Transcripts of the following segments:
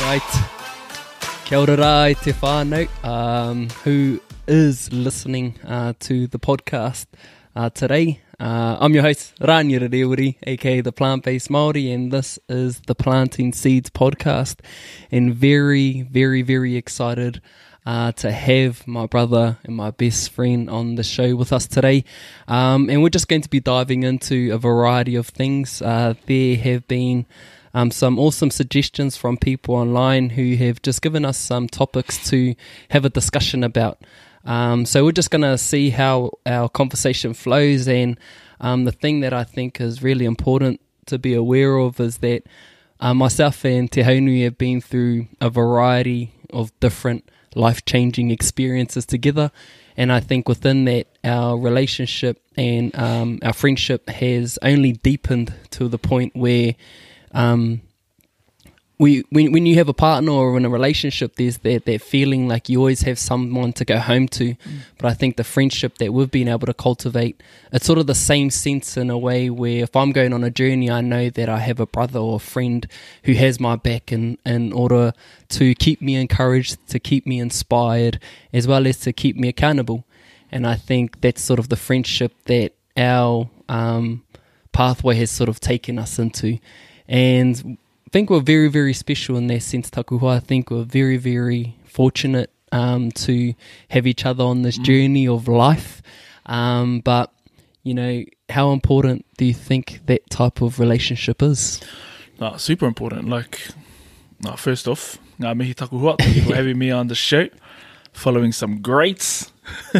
Right. Kia ora rā e te whānau who is listening to the podcast today. I'm your host, Raniera, aka the Plant-Based Māori, and this is the Planting Seeds podcast. And very, very, very excited to have my brother and my best friend on the show with us today. And we're just going to be diving into a variety of things. There have been some awesome suggestions from people online who have just given us some topics to have a discussion about. So we're just going to see how our conversation flows, and the thing that I think is really important to be aware of is that myself and Te Haunui have been through a variety of different life-changing experiences together, and I think within that our relationship and our friendship has only deepened to the point where when you have a partner or in a relationship, there's that feeling like you always have someone to go home to. But I think the friendship that we've been able to cultivate, it's sort of the same sense in a way where if I'm going on a journey, I know that I have a brother or a friend who has my back in order to keep me encouraged, to keep me inspired, as well as to keep me accountable. And I think that's sort of the friendship that our pathway has sort of taken us into. And I think we're very, very special in that sense, Takuhua. I think we're very, very fortunate to have each other on this journey of life. But, you know, how important do you think that type of relationship is? Super important. First off, ngā mihi Takuhua, thank you for having me on the show, following some greats.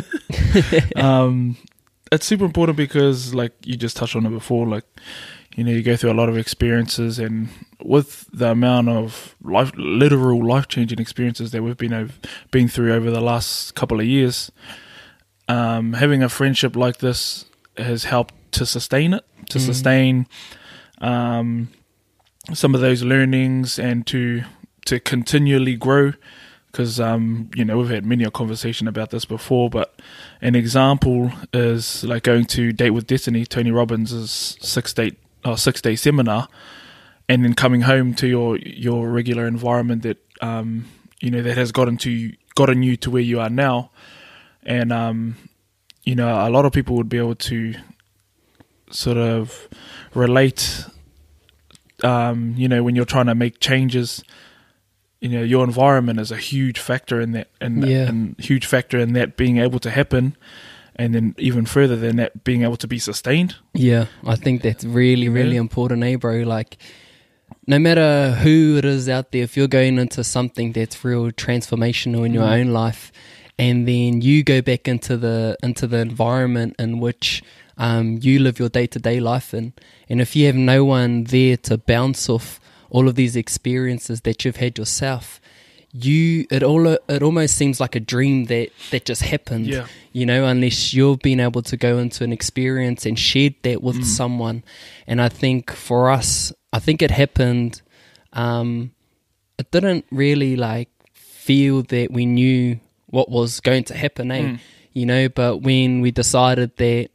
It's super important because, like you just touched on it before, you go through a lot of experiences, and with the amount of literal life-changing experiences that we've been through over the last couple of years, having a friendship like this has helped to sustain it, to sustain some of those learnings, and to continually grow. Because, we've had many a conversation about this before, but an example is like going to Date with Destiny, Tony Robbins' six-day seminar, and then coming home to your regular environment that that has gotten you to where you are now. And a lot of people would be able to sort of relate, when you're trying to make changes, your environment is a huge factor in that, and huge factor in that being able to happen. And then even further than that, being able to be sustained. Yeah, I think that's really, really important, bro? Like, no matter who it is out there, if you're going into something that's real transformational in your own life, and then you go back into the environment in which you live your day-to-day life in, and if you have no one there to bounce off all of these experiences that you've had yourself, it almost seems like a dream that just happened, unless you've been able to go into an experience and shared that with someone. And I think for us, it happened, it didn't really feel that we knew what was going to happen, but when we decided that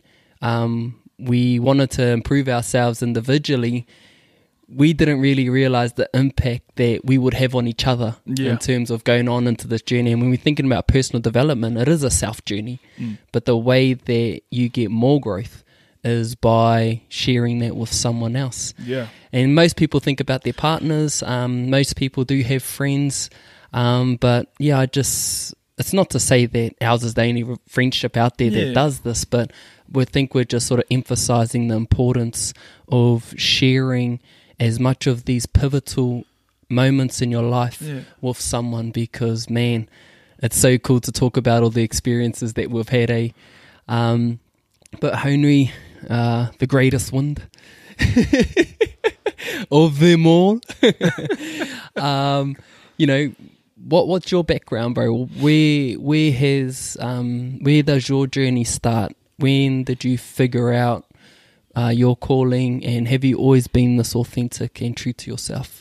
we wanted to improve ourselves individually, we didn't really realize the impact that we would have on each other in terms of going on into this journey. And when we're thinking about personal development, it is a self journey, but the way that you get more growth is by sharing that with someone else. And most people think about their partners, most people do have friends, but it's not to say that ours is the only friendship out there that does this, but we think we're just sort of emphasizing the importance of sharing as much of these pivotal moments in your life with someone, because, man, it's so cool to talk about all the experiences that we've had, but Haunui, the greatest wind of them all. What's your background, bro? Where does your journey start? When did you figure out your calling, and have you always been this authentic and true to yourself?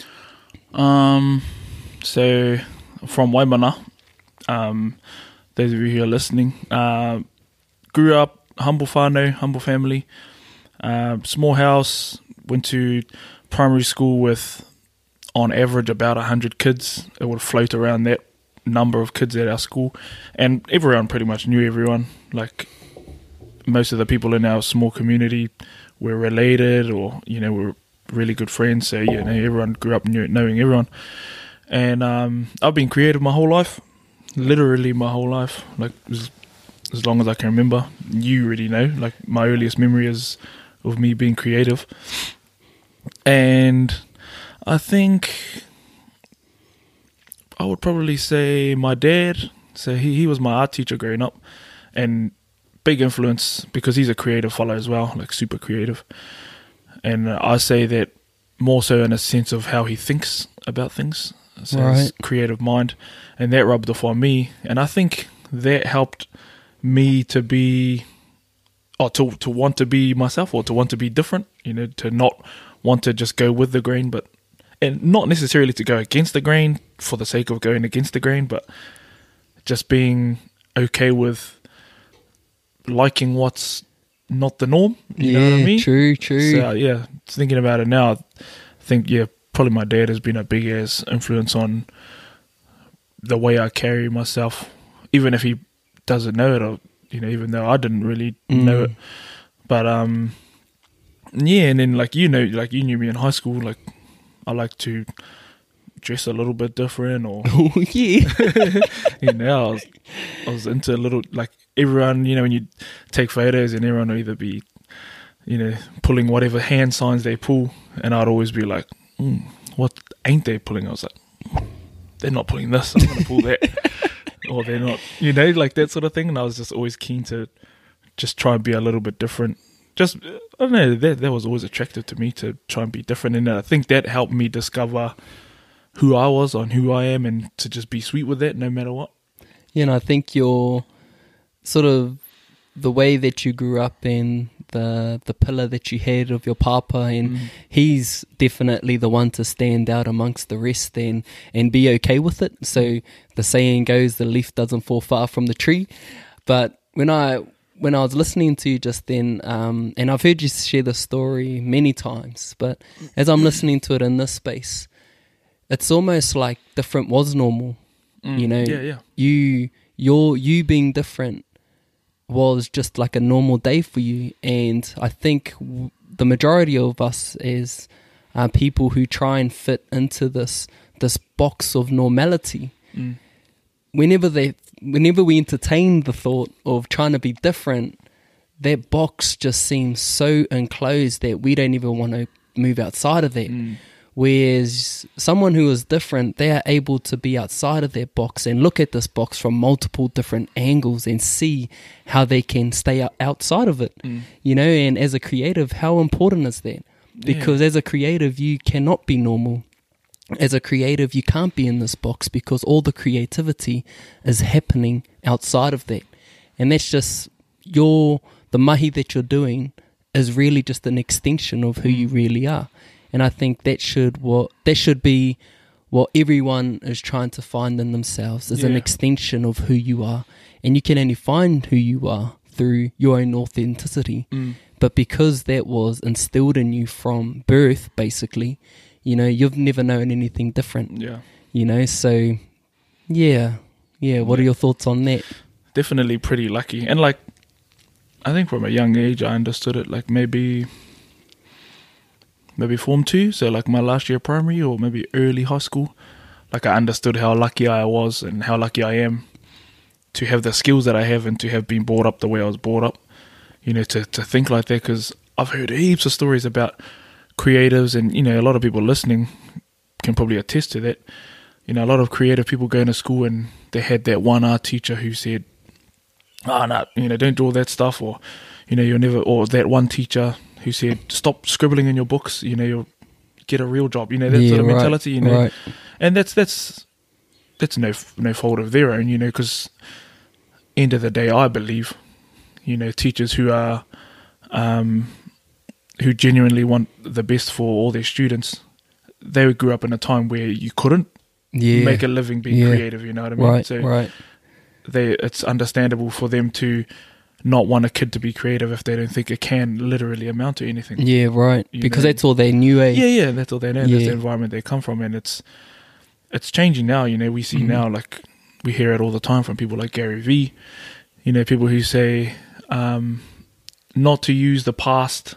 So from Waimana, those of you who are listening, grew up humble whānau, humble family, small house, went to primary school with on average about 100 kids. It would float around that number of kids at our school, and everyone pretty much knew everyone. Like, most of the people in our small community were related, or were really good friends. So everyone grew up knowing everyone. And I've been creative my whole life, literally my whole life, like as long as I can remember. You already know, like, my earliest memory is of me being creative. And I think I would probably say my dad. So he was my art teacher growing up, and big influence because he's a creative fellow as well, like super creative. And I say that more so in a sense of how he thinks about things. So his creative mind, and that rubbed off on me. And I think that helped me to be, or to want to be myself, or to want to be different, to not want to just go with the grain, and not necessarily to go against the grain for the sake of going against the grain, but just being okay with liking what's not the norm. You know what I mean? True. So thinking about it now, I think probably my dad has been a big ass influence on the way I carry myself, even if he doesn't know it, or even though I didn't really know it. But and then like you knew me in high school, like I like to dress a little bit different, or I was into a little, like, everyone, when you take photos, and everyone will either be pulling whatever hand signs they pull, and I'd always be like, what ain't they pulling? I was like, they're not pulling this, I'm gonna pull that. Or they're not, like that sort of thing. And I was just always keen to just try and be a little bit different. Just, I don't know, that was always attractive to me, to try and be different. And I think that helped me discover who I was and who I am, and to just be sweet with that no matter what. I think your sort of the way that you grew up in, the pillar that you had of your papa, and he's definitely the one to stand out amongst the rest and be okay with it. So the saying goes, the leaf doesn't fall far from the tree. But when I was listening to you just then, and I've heard you share the story many times, but as I'm listening to it in this space, it's almost like different was normal. You being different was just like a normal day for you. And I think the majority of us as people who try and fit into this box of normality, whenever we entertain the thought of trying to be different, that box just seems so enclosed that we don't even want to move outside of that. Whereas someone who is different, they are able to be outside of their box and look at this box from multiple different angles and see how they can stay outside of it. And as a creative, how important is that? Because as a creative, you cannot be normal. As a creative, you can't be in this box, because all the creativity is happening outside of that. And that's just the mihi that you're doing is really just an extension of who you really are. And I think that should be what everyone is trying to find in themselves, is an extension of who you are. And you can only find who you are through your own authenticity. But because that was instilled in you from birth, basically, you've never known anything different. So what are your thoughts on that? Definitely pretty lucky. And like, I think from a young age I understood it, like maybe Form 2, so like my last year of primary, or maybe early high school. Like, I understood how lucky I was and how lucky I am to have the skills that I have, and to have been brought up the way I was brought up, to think like that. Because I've heard heaps of stories about creatives, and a lot of people listening can probably attest to that. A lot of creative people going to school, and they had that one art teacher who said, no, don't do all that stuff, or you'll never, or that one teacher who said, stop scribbling in your books, you'll get a real job, that sort of mentality, Right. And that's no fault of their own, because end of the day, I believe, teachers who are, who genuinely want the best for all their students, they grew up in a time where you couldn't make a living being creative, you know what I mean? Right. It's understandable for them to not want a kid to be creative if they don't think it can literally amount to anything. Yeah, right. Because know? that's all they knew, eh? Yeah, that's all they know. That's the environment they come from, and it's changing now. We see now, like, we hear it all the time from people like Gary Vee. People who say not to use the past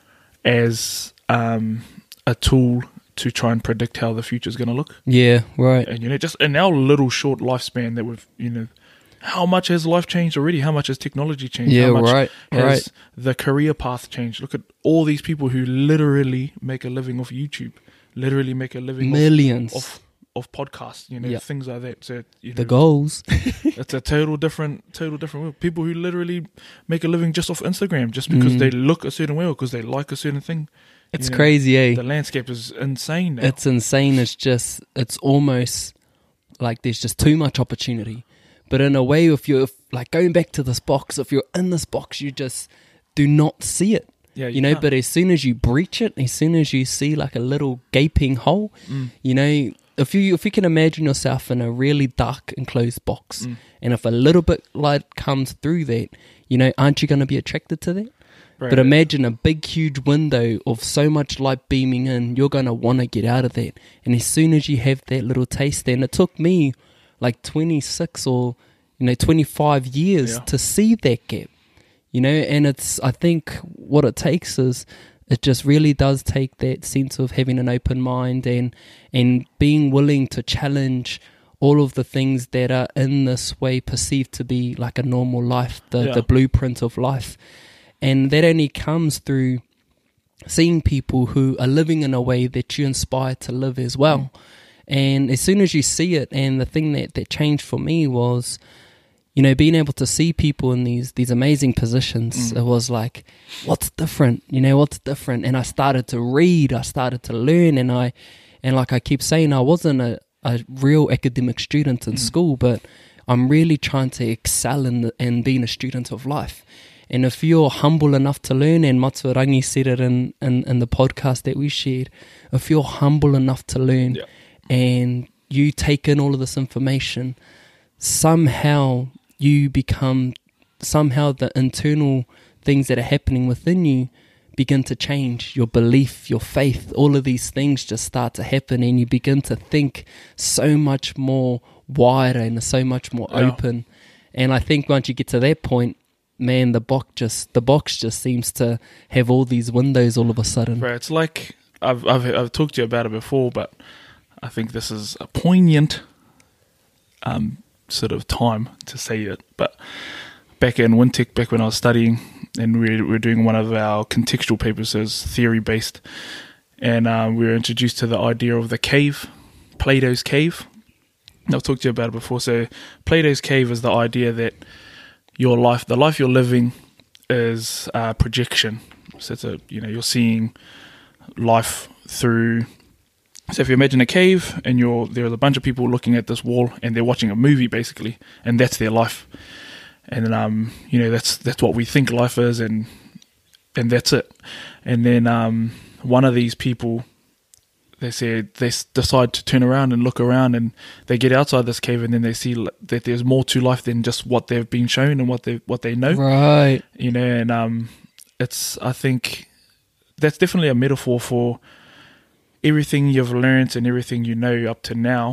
as a tool to try and predict how the future is going to look. Yeah, right. And just in our little short lifespan that we've, how much has life changed already? How much has technology changed? Yeah, how much has right. the career path changed? Look at all these people who literally make a living off YouTube, literally make a living millions of podcasts, things like that. So the goals. It's a total different world. People who literally make a living just off Instagram, just because they look a certain way or because they like a certain thing. It's crazy, eh? The landscape is insane now. It's insane. It's almost like there's just too much opportunity. But in a way, if you're like going back to this box, if you're in this box, you just do not see it. Yeah, you know, but as soon as you breach it, as soon as you see like a little gaping hole, if you can imagine yourself in a really dark enclosed box, and if a little bit light comes through that, aren't you going to be attracted to that? Right. But imagine a big, huge window of so much light beaming in, you're going to want to get out of that. And as soon as you have that little taste, and it took me like 26 or 25 years to see that gap, and I think what it takes is, it just really does take that sense of having an open mind and being willing to challenge all of the things that are in this way perceived to be like a normal life, the blueprint of life. And that only comes through seeing people who are living in a way that you inspire to live as well. And as soon as you see it, and the thing that changed for me was, being able to see people in these amazing positions. It was like, what's different? What's different? And I started to read, I started to learn, and like I keep saying, I wasn't a real academic student in school, but I'm really trying to excel in being a student of life. And if you're humble enough to learn, and Matsurangi said it in the podcast that we shared, if you're humble enough to learn and you take in all of this information, somehow you become, the internal things that are happening within you begin to change. Your belief, your faith, all of these things just start to happen, and you begin to think so much more wider and so much more open. And I think once you get to that point, man, the box just seems to have all these windows all of a sudden. Right, it's like I've talked to you about it before, but I think this is a poignant sort of time to say it. But back in Wintec, back when I was studying, and we were doing one of our contextual papers, so it's theory based, and we were introduced to the idea of the cave, Plato's cave. I've talked to you about it before. So Plato's cave is the idea that your life, the life you're living, is a projection. So it's you're seeing life through. So if you imagine a cave, and there's a bunch of people looking at this wall, and they're watching a movie basically, and that's their life. And then that's what we think life is, and that's it. And then one of these people, they decide to turn around and look around, and they get outside this cave, and then they see that there's more to life than just what they've been shown and what they know. Right. And I think that's definitely a metaphor for everything you've learned and everything you know up to now.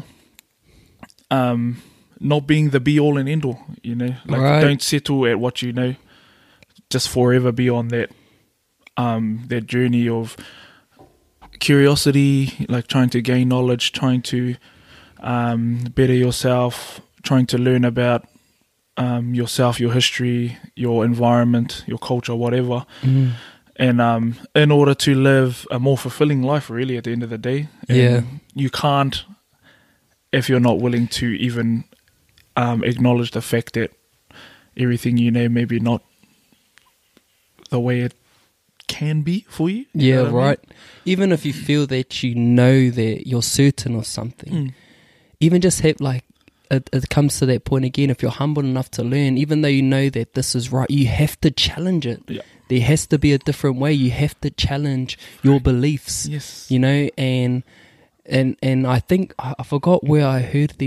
Not being the be all and end all. Don't settle at what you know. Just forever be on that journey of curiosity, like trying to gain knowledge, trying to better yourself, trying to learn about yourself, your history, your environment, your culture, whatever. And in order to live a more fulfilling life, really, at the end of the day. And you can't, if you're not willing to even acknowledge the fact that everything you know maybe not the way it can be for you. Yeah, right. Even if you feel that you know that you're certain of something, even just have it comes to that point again, if you're humble enough to learn, even though you know that this is right, you have to challenge it. Yeah. There has to be a different way. You have to challenge your beliefs. Yes. And I think I forgot where I heard these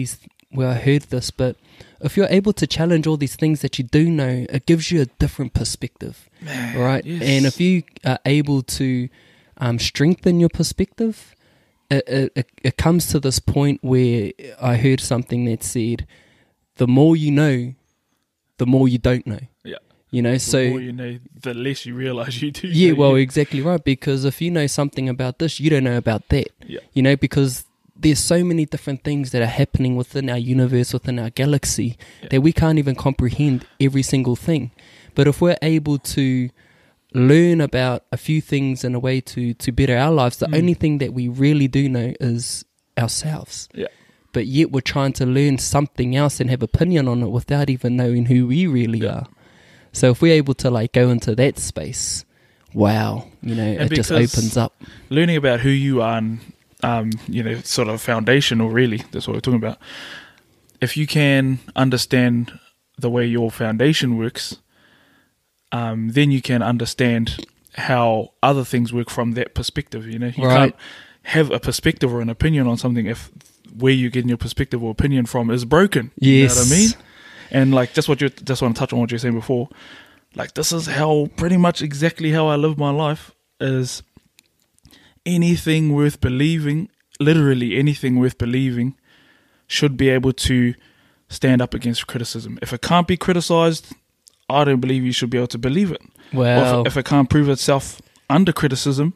where I heard this, but if you're able to challenge all these things that you do know, it gives you a different perspective, right? Yes. And if you are able to strengthen your perspective, it comes to this point where I heard something that said, the more you know, the more you don't know. Yeah. You know, The more you know, the less you realise you do. Yeah, know. well, exactly right. Because if you know something about this, you don't know about that. Yeah. You know, because there's so many different things that are happening within our universe, within our galaxy, that we can't even comprehend every single thing. But if we're able to learn about a few things in a way to better our lives, the only thing that we really do know is ourselves. Yeah. But yet we're trying to learn something else and have opinion on it without even knowing who we really are. So if we're able to like go into that space, wow, you know, And it just opens up. Learning about who you are and, you know, sort of foundational, really, that's what we're talking about. If you can understand the way your foundation works, then you can understand how other things work from that perspective. You know, you can't have a perspective or an opinion on something if where you're getting your perspective or opinion from is broken. Yes. You know what I mean? And like just want to touch on what you were saying before. Like this is how pretty much exactly how I live my life is anything worth believing, literally anything worth believing, should be able to stand up against criticism. If it can't be criticized, I don't believe you should be able to believe it. Wow. Or if it can't prove itself under criticism,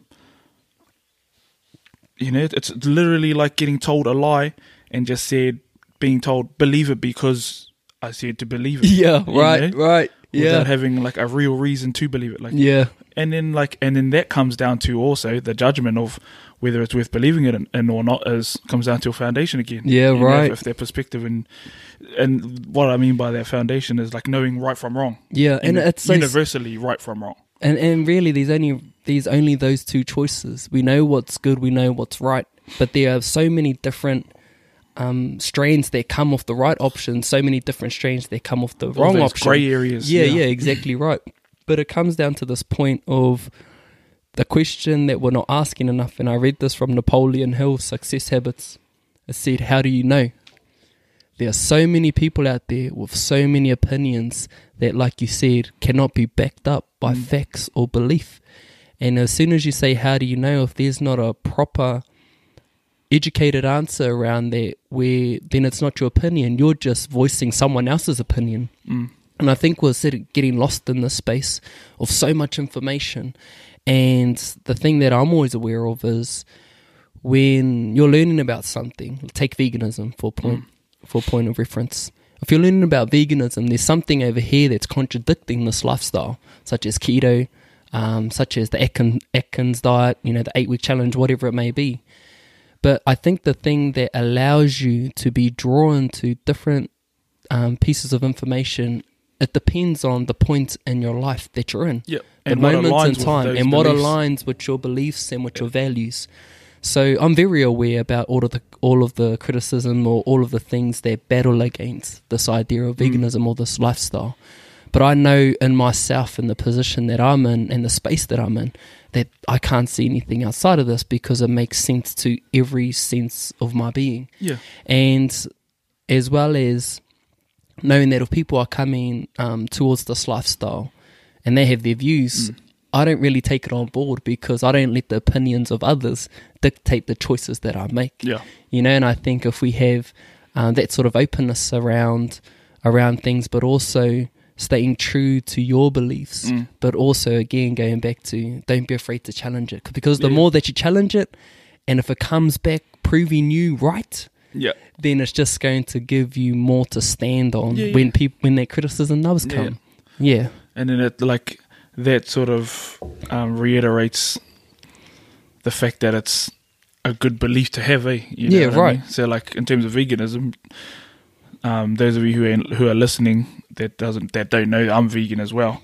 you know, it's literally like getting told a lie and just being told, believe it because I said to believe it. Yeah, right. Without having like a real reason to believe it. Like, Yeah. And then that comes down to also the judgment of whether it's worth believing it in or not comes down to a foundation again. Yeah, you know, right. if their perspective and what I mean by that foundation is like knowing right from wrong. Yeah, and it's so universally right from wrong. And really, there's only those two choices. We know what's good, we know what's right, but there are so many different strands that come off the right option, so many different strands that come off the wrong option. Grey areas. Yeah, exactly right. But it comes down to this point of the question that we're not asking enough. And I read this from Napoleon Hill's Success Habits. It said, how do you know? There are so many people out there with so many opinions that, like you said, cannot be backed up by facts or belief. And as soon as you say, how do you know, if there's not a proper educated answer around there, where then it's not your opinion, you're just voicing someone else's opinion. And I think we're getting lost in this space of so much information. And the thing that I'm always aware of is when you're learning about something, take veganism for a point of reference. If you're learning about veganism, there's something over here that's contradicting this lifestyle, such as keto, such as the Atkins diet, you know, the 8-week challenge, whatever it may be. But I think the thing that allows you to be drawn to different pieces of information, it depends on the point in your life that you're in. Yep. The And what moment in aligns with time, those and what beliefs. aligns with your beliefs and with your values. So I'm very aware about all of the criticism or all of the things that battle against this idea of veganism or this lifestyle. But I know in myself, in the position that I'm in and the space that I'm in, that I can't see anything outside of this because it makes sense to every sense of my being. Yeah. And as well as knowing that if people are coming towards this lifestyle and they have their views, I don't really take it on board because I don't let the opinions of others dictate the choices that I make. Yeah. You know, and I think if we have that sort of openness around things, but also staying true to your beliefs, but also, again, going back to don't be afraid to challenge it. Because the more that you challenge it, and if it comes back proving you right, then it's just going to give you more to stand on when that criticism does come. Yeah. And then it like that sort of reiterates the fact that it's a good belief to have, You know what I mean? So like in terms of veganism, those of you who are listening that don't know, I'm vegan as well.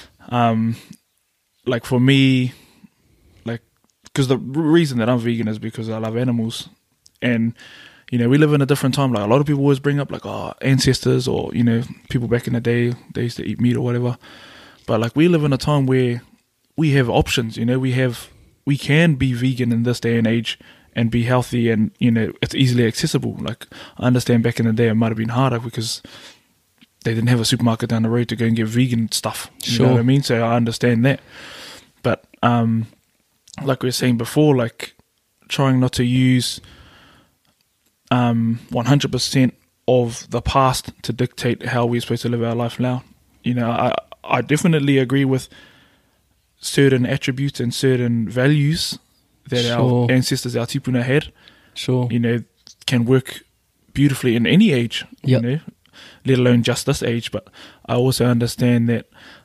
Like for me, like because the reason that I'm vegan is because I love animals, and you know we live in a different time. Like a lot of people always bring up like ancestors or you know people back in the day they used to eat meat or whatever. But like we live in a time where we have options. You know we can be vegan in this day and age and be healthy, and it's easily accessible. Like, I understand back in the day it might have been harder because they didn't have a supermarket down the road to go and get vegan stuff. You know what I mean? So I understand that. But like we were saying before, like trying not to use 100% of the past to dictate how we're supposed to live our life now. I definitely agree with certain attributes and certain values that our ancestors, our tipuna, had. Can work beautifully in any age, let alone just this age. But I also understand that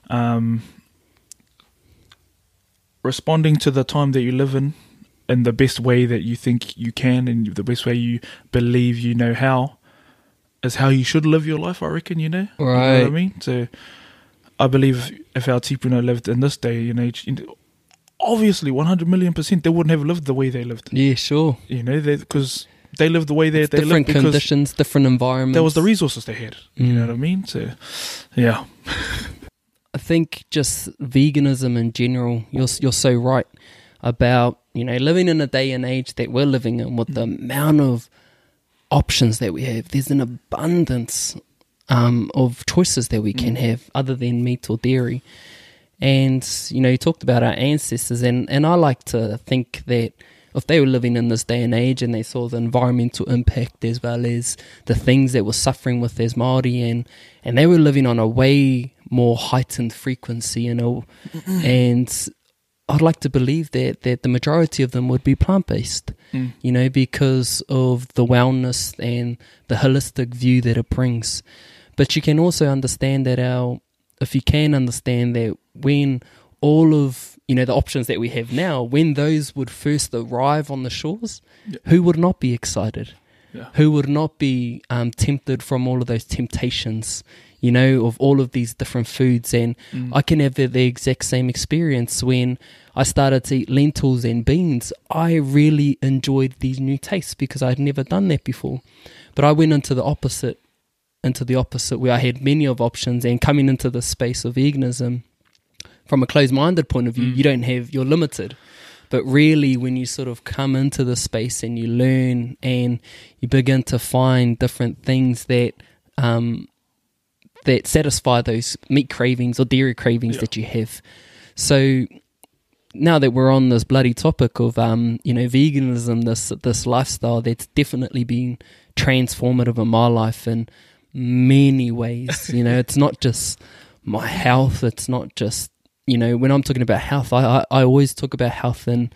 responding to the time that you live in the best way that you think you can, and the best way you believe you know how, is how you should live your life, I reckon, Right. You know what I mean? So I believe if our tipuna lived in this day and age, obviously 100 million%, they wouldn't have lived the way they lived. Yeah, sure. Because they lived the way they lived. Different conditions, different environments. That was the resources they had. You know what I mean? So, yeah. I think just veganism in general, you're so right about, living in a day and age that we're living in with the amount of options that we have. There's an abundance of choices that we can have other than meat or dairy. And, you talked about our ancestors, and I like to think that if they were living in this day and age and they saw the environmental impact as well as the things that we're suffering with as Māori, and they were living on a way more heightened frequency, and I'd like to believe that the majority of them would be plant-based, because of the wellness and the holistic view that it brings. But you can also understand that if you can understand that when all of, the options that we have now, when those would first arrive on the shores, who would not be excited? Yeah. Who would not be tempted from all of those temptations, of all of these different foods? And I can have the exact same experience when I started to eat lentils and beans. I really enjoyed these new tastes because I'd never done that before. But I went into the opposite where I had many of options, and coming into the space of veganism, from a closed-minded point of view, you're limited. But really, when you sort of come into the space and you learn and you begin to find different things that satisfy those meat cravings or dairy cravings that you have. So now that we're on this bloody topic of veganism, this lifestyle that's definitely been transformative in my life in many ways. It's not just my health. It's not just when I'm talking about health, I always talk about health and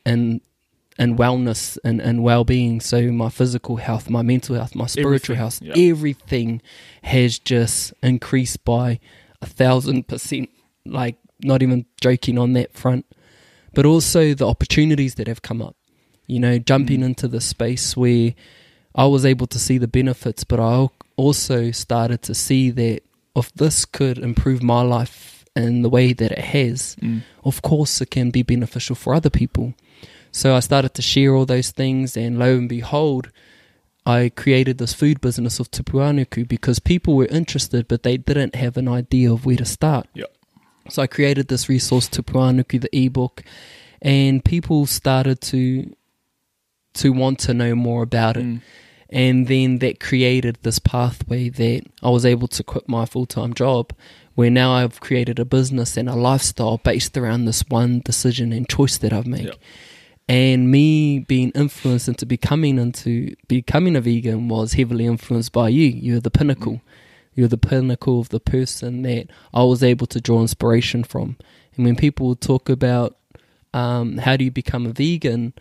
wellness and well-being. So my physical health, my mental health, my spiritual health, everything has just increased by 1,000%. Like, not even joking on that front. But also the opportunities that have come up. Jumping into the space where I was able to see the benefits, but I also started to see that if this could improve my life in the way that it has, of course it can be beneficial for other people. So I started to share all those things, and lo and behold, I created this food business of tupuanuku because people were interested, but they didn't have an idea of where to start. So I created this resource, tupuanuku, the ebook, and people started to want to know more about it. And then that created this pathway that I was able to quit my full-time job, where now I've created a business and a lifestyle based around this one decision and choice that I've made. And me being influenced into becoming a vegan was heavily influenced by you. You're the pinnacle. You're the pinnacle of the person that I was able to draw inspiration from. And when people talk about how do you become a vegan,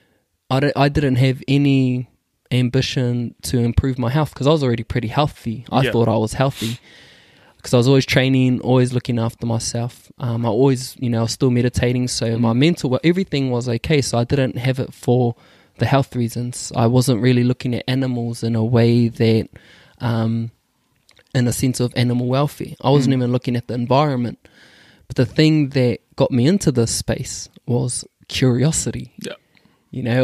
I didn't have any ambition to improve my health because I was already pretty healthy. I thought I was healthy because I was always training, always looking after myself. I always, I was still meditating, so my mental, everything was okay. So I didn't have it for the health reasons. I wasn't really looking at animals in a way that, in a sense of animal welfare. I wasn't even looking at the environment. But the thing that got me into this space was curiosity. It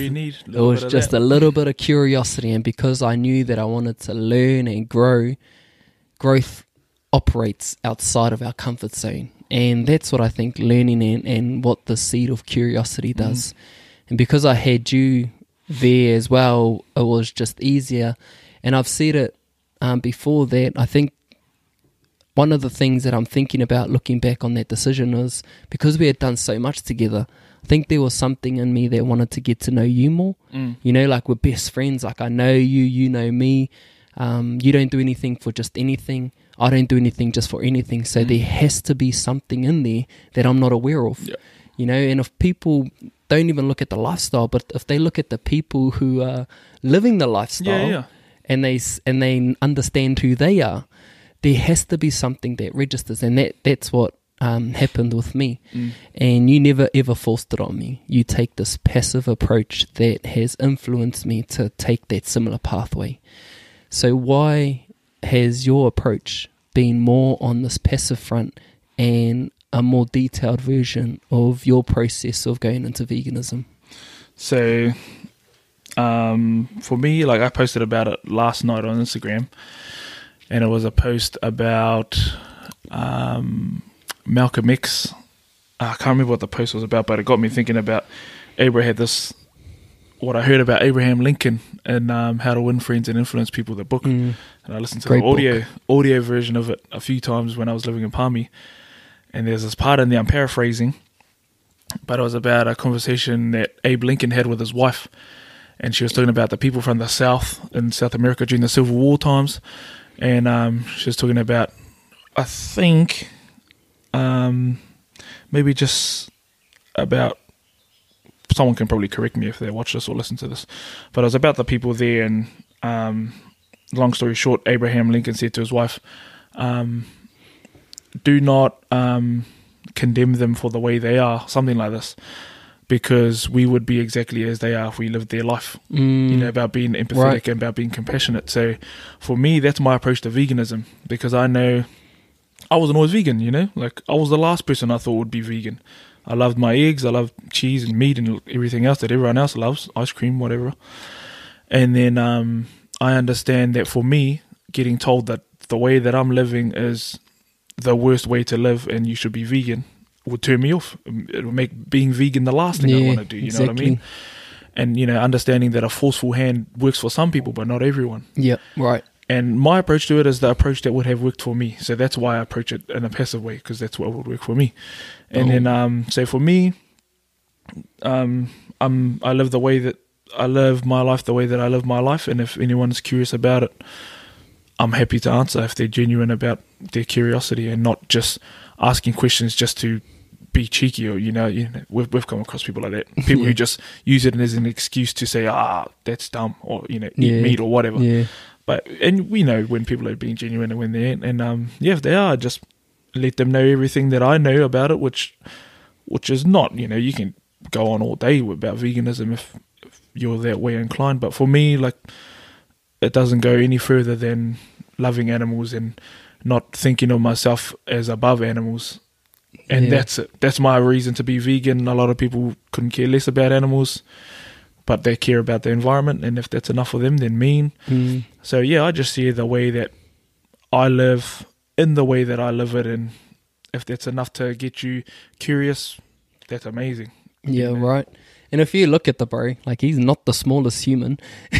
was just a little bit of curiosity, and because I knew that I wanted to learn and grow, growth operates outside of our comfort zone, and that's what I think learning and what the seed of curiosity does. And because I had you there as well, it was just easier. And I've said it before that I think one of the things that I'm thinking about looking back on that decision is because we had done so much together, I think there was something in me that wanted to get to know you more. You know, like we're best friends. Like I know you, you know me. You don't do anything for just anything. I don't do anything just for anything. So there has to be something in there that I'm not aware of. Yeah. You know, and if people don't even look at the lifestyle, but if they look at the people who are living the lifestyle and they understand who they are, there has to be something that registers, and that's what happened with me. And you never ever forced it on me. You take this passive approach that has influenced me to take that similar pathway. So why has your approach been more on this passive front and a more detailed version of your process of going into veganism? So for me, like I posted about it last night on Instagram, and it was a post about Malcolm X. I can't remember what the post was about, but it got me thinking about what I heard about Abraham Lincoln and How to Win Friends and Influence People, the book. And I listened to the audio version of it a few times when I was living in Palmy. And there's this part in there, I'm paraphrasing, but it was about a conversation that Abe Lincoln had with his wife. And she was talking about the people from the South in South America during the Civil War times. And she was talking about, I think, maybe just about, someone can probably correct me if they watch this or listen to this, but it was about the people there. And long story short, Abraham Lincoln said to his wife, do not condemn them for the way they are, something like this, because we would be exactly as they are if we lived their life. You know, about being empathetic and about being compassionate. So for me, that's my approach to veganism, because I know I wasn't always vegan, you know, like I was the last person I thought would be vegan. I loved my eggs, I loved cheese and meat and everything else that everyone else loves, ice cream, whatever. And then I understand that for me, getting told that the way that I'm living is the worst way to live and you should be vegan would turn me off. It would make being vegan the last thing I want to do, you know what I mean? And, you know, understanding that a forceful hand works for some people, but not everyone. Yeah, right. And my approach to it is the approach that would have worked for me. So that's why I approach it in a passive way, because that's what would work for me. And then, so for me, I live the way that I live my life, the way that I live my life. And if anyone's curious about it, I'm happy to answer if they're genuine about their curiosity and not just asking questions just to be cheeky. Or, you know, we've come across people like that. People who just use it as an excuse to say, that's dumb, or, you know, eat meat or whatever. Yeah. And we know when people are being genuine and when they ain't. And if they are, just let them know everything that I know about it, which is not, you know, you can go on all day about veganism if you're that way inclined. But for me, like, it doesn't go any further than loving animals and not thinking of myself as above animals. And that's it. That's my reason to be vegan. A lot of people couldn't care less about animals, but they care about the environment, and if that's enough for them, then mean. So yeah, I just see the way that I live in the way that I live it, and if that's enough to get you curious, that's amazing. Yeah, you know? Right. And if you look at the bro, like, he's not the smallest human.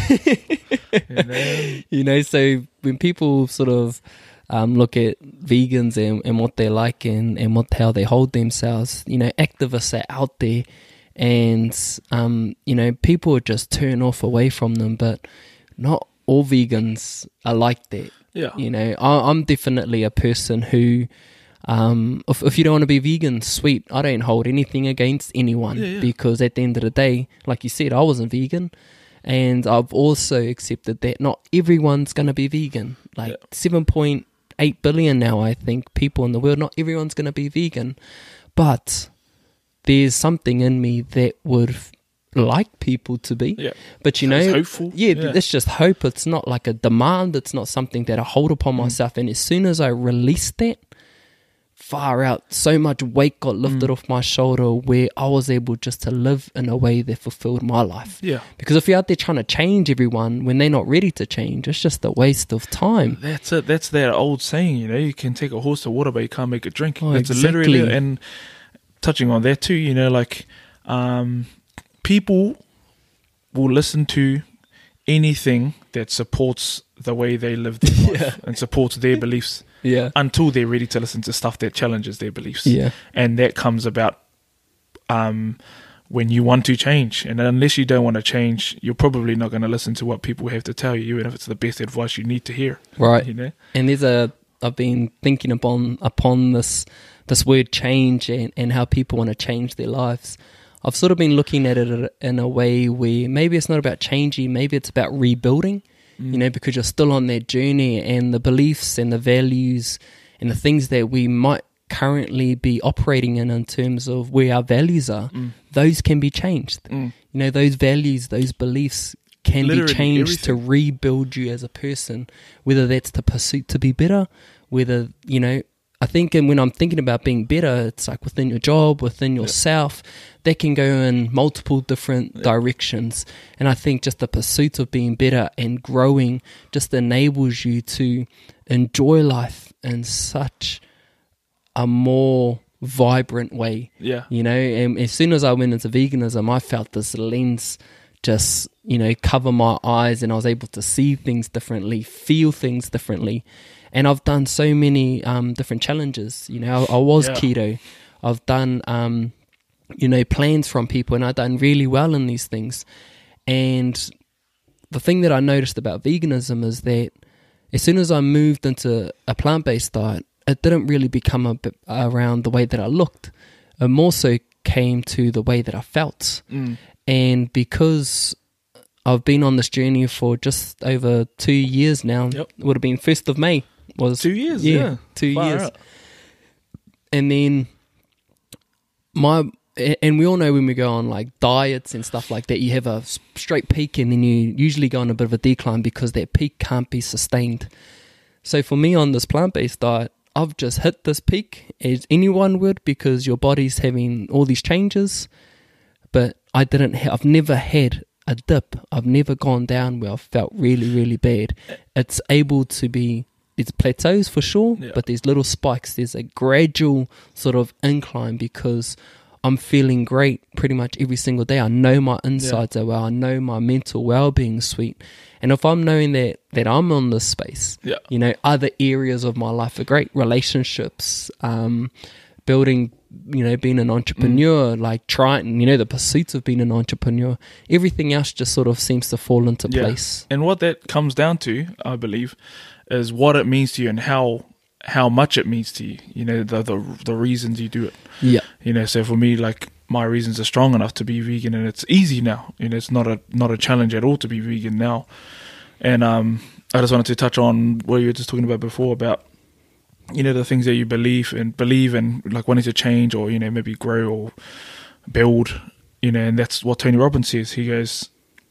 You know, so when people sort of look at vegans and what they're like and how they hold themselves, you know, activists are out there. And, you know, people would just turn off away from them, but not all vegans are like that. Yeah. You know, I'm definitely a person who, if you don't want to be vegan, sweet, I don't hold anything against anyone, because at the end of the day, like you said, I wasn't vegan, and I've also accepted that not everyone's going to be vegan. Like 7.8 billion now, I think, people in the world, not everyone's going to be vegan, but there's something in me that would like people to be. Yeah. But, you know, it's hopeful. It's just hope. It's not like a demand. It's not something that I hold upon myself. And as soon as I released that, far out, so much weight got lifted off my shoulder where I was able just to live in a way that fulfilled my life. Yeah. Because if you're out there trying to change everyone when they're not ready to change, it's just a waste of time. That's it. That's that old saying, you know, you can take a horse to water, but you can't make it drink. That's exactly. Literally, and touching on that too, you know, like people will listen to anything that supports the way they live their life and supports their beliefs until they're ready to listen to stuff that challenges their beliefs. And that comes about when you want to change. And unless you don't want to change, you're probably not going to listen to what people have to tell you, even if it's the best advice you need to hear. Right. You know? And I've been thinking upon this word change and how people want to change their lives. I've sort of been looking at it in a way where maybe it's not about changing, maybe it's about rebuilding, you know, because you're still on that journey, and the beliefs and the values and the things that we might currently be operating in terms of where our values are, those can be changed. You know, those values, those beliefs can be changed to rebuild you as a person, whether that's the pursuit to be better, whether, you know, I think, and when I'm thinking about being better, it's like within your job, within yourself, that can go in multiple different directions. And I think just the pursuit of being better and growing just enables you to enjoy life in such a more vibrant way. You know, and as soon as I went into veganism, I felt this lens just, you know, cover my eyes, and I was able to see things differently, feel things differently. And I've done so many different challenges. You know, I was keto. I've done, you know, plans from people, and I've done really well in these things. And the thing that I noticed about veganism is that as soon as I moved into a plant-based diet, it didn't really become a bit around the way that I looked. It more so came to the way that I felt. And because I've been on this journey for just over 2 years now, it would have been 1st of May. Was 2 years, 2 years. And then and we all know when we go on like diets and stuff like that, you have a straight peak and then you usually go on a bit of a decline because that peak can't be sustained. So for me on this plant-based diet, I've just hit this peak as anyone would, because your body's having all these changes. But I've never had a dip. I've never gone down where I've felt really, really bad. It's able to be, there's plateaus for sure, but there's little spikes. There's a gradual sort of incline because I'm feeling great pretty much every single day. I know my insides are well. I know my mental well-being is sweet. And if I'm knowing that I'm on this space, you know, other areas of my life are great. Relationships, building, you know, being an entrepreneur, like trying, you know, the pursuits of being an entrepreneur, everything else just sort of seems to fall into place. And what that comes down to, I believe, is what it means to you and how much it means to you, you know, the reasons you do it. You know, so for me, like, my reasons are strong enough to be vegan, and it's easy now. You know, it's not a challenge at all to be vegan now. And I just wanted to touch on what you were just talking about before, about, you know, the things that you believe and like wanting to change, or, you know, maybe grow or build, you know. And that's what Tony Robbins says. He goes,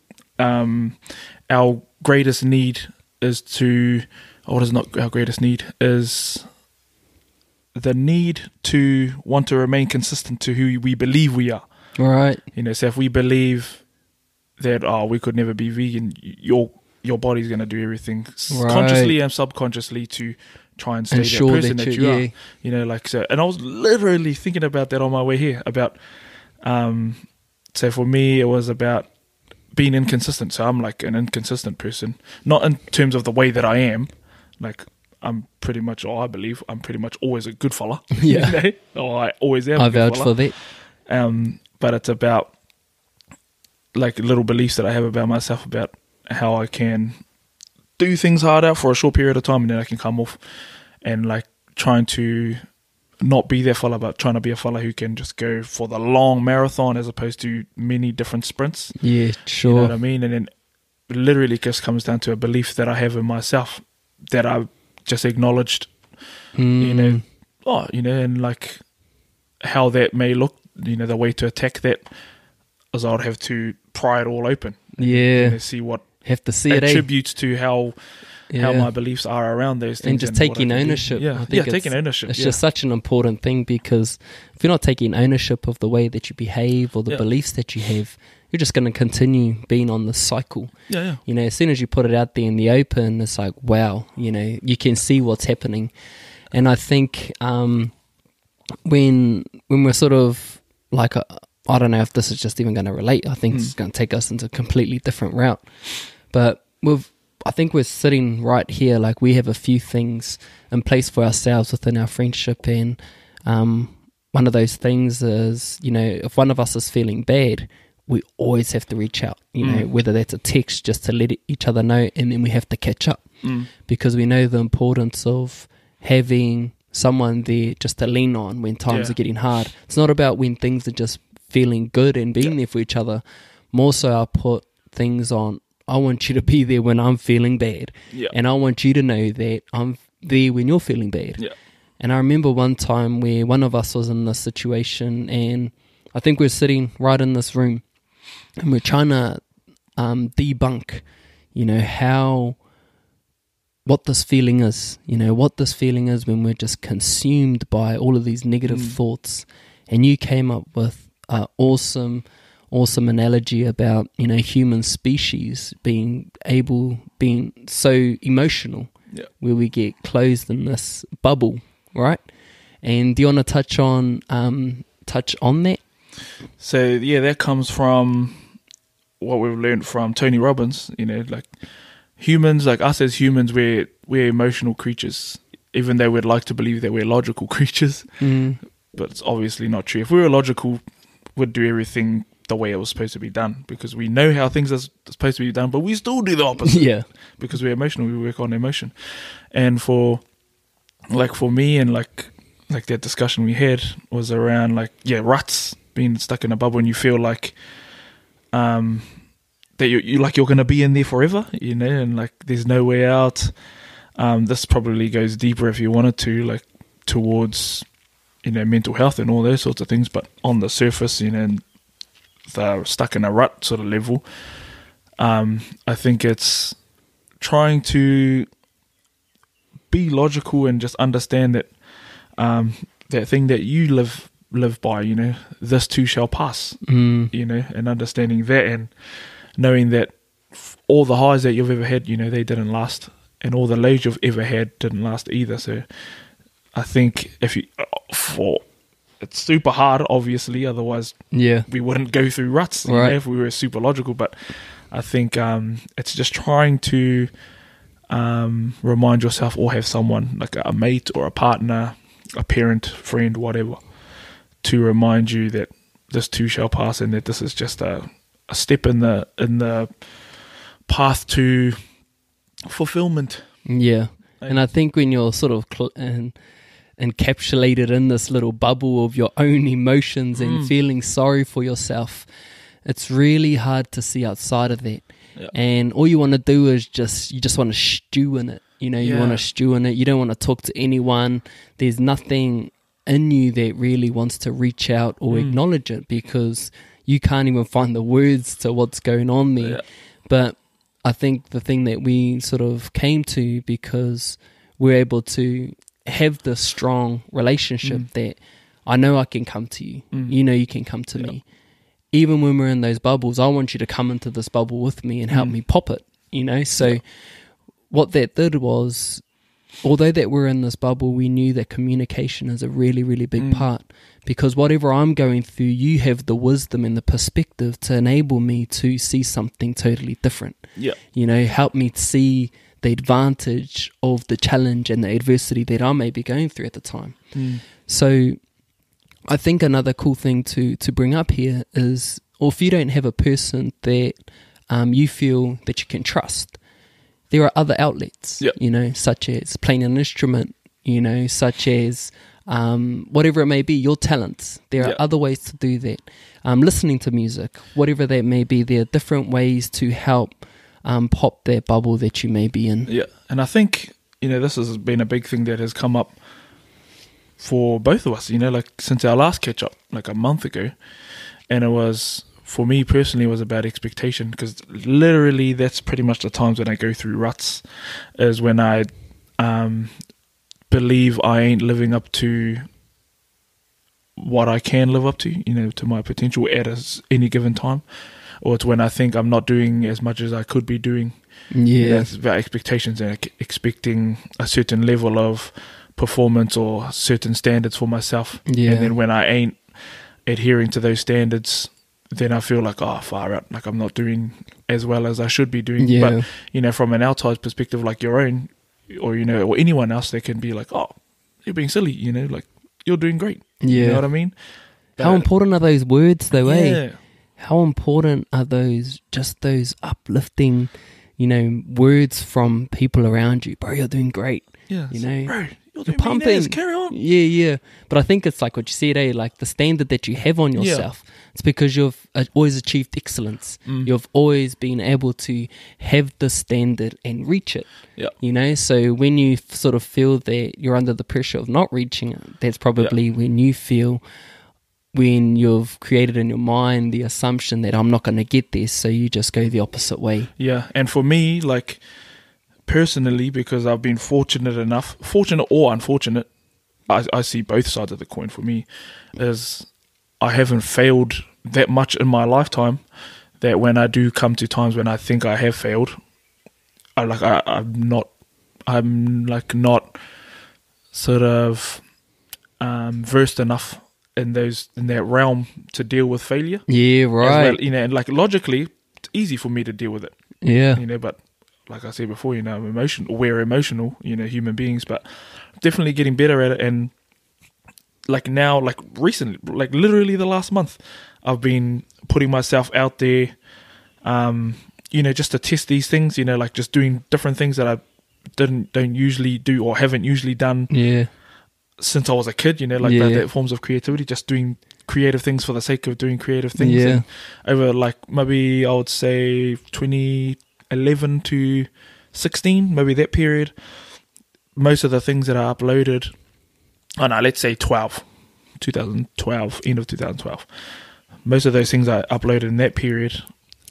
our greatest need is to, or is not our greatest need, is the need to want to remain consistent to who we believe we are. Right. You know, so if we believe that, we could never be vegan, your body's going to do everything consciously and subconsciously to try and stay that person that you are. You know, like, so. And I was literally thinking about that on my way here, about, so for me, it was about being inconsistent. So I'm like an inconsistent person, not in terms of the way that I am. Like, I'm pretty much, or I believe I'm pretty much always a good fella. You know? Or I always am. I vouch for that. But it's about like little beliefs that I have about myself, about how I can do things hard out for a short period of time, and then I can come off, and like trying to not be that fella, but trying to be a fella who can just go for the long marathon as opposed to many different sprints. Yeah, sure. You know what I mean? And then it literally just comes down to a belief that I have in myself that I've just acknowledged, you know, and like how that may look, you know, the way to attack that is I would have to pry it all open. And see what attributes to how my beliefs are around those things. And just taking ownership. I think taking ownership. It's just such an important thing, because if you're not taking ownership of the way that you behave or the beliefs that you have, you're just going to continue being on the cycle. You know, as soon as you put it out there in the open, it's like, wow, you know, you can see what's happening. And I think when we're sort of like I don't know if this is just even going to relate. I think it's going to take us into a completely different route. But I think we're sitting right here, like we have a few things in place for ourselves within our friendship. And one of those things is, you know, if one of us is feeling bad, we always have to reach out, you know, whether that's a text just to let each other know, and then we have to catch up because we know the importance of having someone there just to lean on when times are getting hard. It's not about when things are just feeling good and being there for each other. More so, I put things on, I want you to be there when I'm feeling bad. And I want you to know that I'm there when you're feeling bad. And I remember one time where one of us was in this situation, and I think we're sitting right in this room, and we're trying to debunk, you know, what this feeling is, you know, what this feeling is when we're just consumed by all of these negative thoughts. And you came up with an awesome analogy about, you know, human species being so emotional, where we get closed in this bubble, right? And do you want to touch on that? So yeah, that comes from what we've learned from Tony Robbins. You know, like humans, like us as humans, we're emotional creatures, even though we'd like to believe that we're logical creatures. But it's obviously not true. If we were logical, we'd do everything the way it was supposed to be done, because we know how things are supposed to be done, but we still do the opposite. Because we're emotional, we work on emotion. And for me, and like that discussion we had was around ruts, being stuck in a bubble, and you feel like that you're going to be in there forever, you know, and like there's no way out. This probably goes deeper if you wanted to, like towards, you know, mental health and all those sorts of things. But on the surface, you know, they're stuck in a rut sort of level. I think it's trying to be logical and just understand that that thing that you live by, you know, this too shall pass, you know, and understanding that and knowing that all the highs that you've ever had, you know, they didn't last, and all the lows you've ever had didn't last either. So I think it's super hard, obviously, otherwise we wouldn't go through ruts, you know, if we were super logical. But I think it's just trying to remind yourself, or have someone like a mate or a partner, a parent, friend, whatever, to remind you that this too shall pass, and that this is just a step in the path to fulfillment. And I think when you're sort of encapsulated in this little bubble of your own emotions and feeling sorry for yourself, it's really hard to see outside of that. And all you want to do is you just want to stew in it. You know, you want to stew in it. You don't want to talk to anyone. There's nothing in you that really wants to reach out or acknowledge it, because you can't even find the words to what's going on there. But I think the thing that we sort of came to, because we're able to have this strong relationship that I know I can come to you, you know you can come to me. Even when we're in those bubbles, I want you to come into this bubble with me and help me pop it, you know. So what that did was, although that we're in this bubble, we knew that communication is a really, really big part, because whatever I'm going through, you have the wisdom and the perspective to enable me to see something totally different. You know, help me see the advantage of the challenge and the adversity that I may be going through at the time. So I think another cool thing to bring up here is, or if you don't have a person that you feel that you can trust, there are other outlets, you know, such as playing an instrument, you know, such as whatever it may be, your talents. There are other ways to do that. Listening to music, whatever that may be, there are different ways to help pop that bubble that you may be in. And I think, you know, this has been a big thing that has come up for both of us, you know, like since our last catch up, like a month ago. And it was, for me personally, it was about expectation, because literally that's pretty much the times when I go through ruts, is when I believe I ain't living up to what I can live up to, you know, to my potential at any given time. Or it's when I think I'm not doing as much as I could be doing. It's about expectations and expecting a certain level of performance or certain standards for myself. And then when I ain't adhering to those standards, then I feel like, oh, far out, like I'm not doing as well as I should be doing. Yeah. But, from an outside perspective, like your own, or, or anyone else, they can be like, oh, you're being silly, like you're doing great. Yeah. You know what I mean? But, how important are those words though, eh? Yeah. How important are those uplifting, words from people around you? Bro, you're doing great. Yeah. Bro, you're pumping. Carry on. Yeah. But I think it's like what you said, like the standard that you have on yourself. Yeah. It's because you've always achieved excellence. You've always been able to have the standard and reach it. Yeah. So when you sort of feel that you're under the pressure of not reaching it, that's probably when you feel, when you've created in your mind the assumption that I'm not going to get there, so you just go the opposite way. Yeah. And for me, like, personally, because I've been fortunate or unfortunate, I see both sides of the coin for me, is I haven't failed that much in my lifetime, that when I do come to times when I think I have failed, I'm not sort of versed enough in that realm to deal with failure. Yeah, right. Well, and like logically, it's easy for me to deal with it. Yeah. But like I said before, I'm emotional. We're emotional, human beings, but definitely getting better at it. And like now, like recently, like literally the last month, I've been putting myself out there, just to test these things, like just doing different things that I don't usually do or haven't usually done. Yeah. Since I was a kid, that forms of creativity, just doing creative things for the sake of doing creative things. Yeah. And over like maybe I would say 2011 to 16, maybe that period, most of the things that I uploaded, let's say 2012, end of 2012, most of those things I uploaded in that period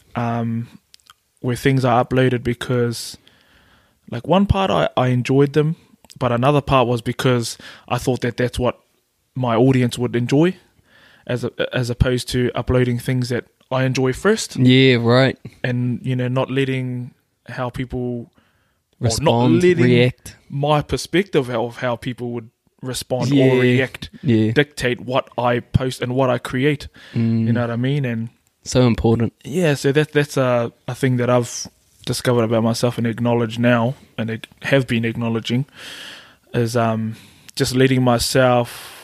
were things I uploaded because, like, one part I enjoyed them, but another part was because I thought that that's what my audience would enjoy, as opposed to uploading things that I enjoy first. Yeah, right. And, not letting how people respond, not letting react. My perspective of how people would respond or react dictate what I post and what I create. You know what I mean? And so important. Yeah, so that's a thing that I've discovered about myself and acknowledge now, and have been acknowledging, is just letting myself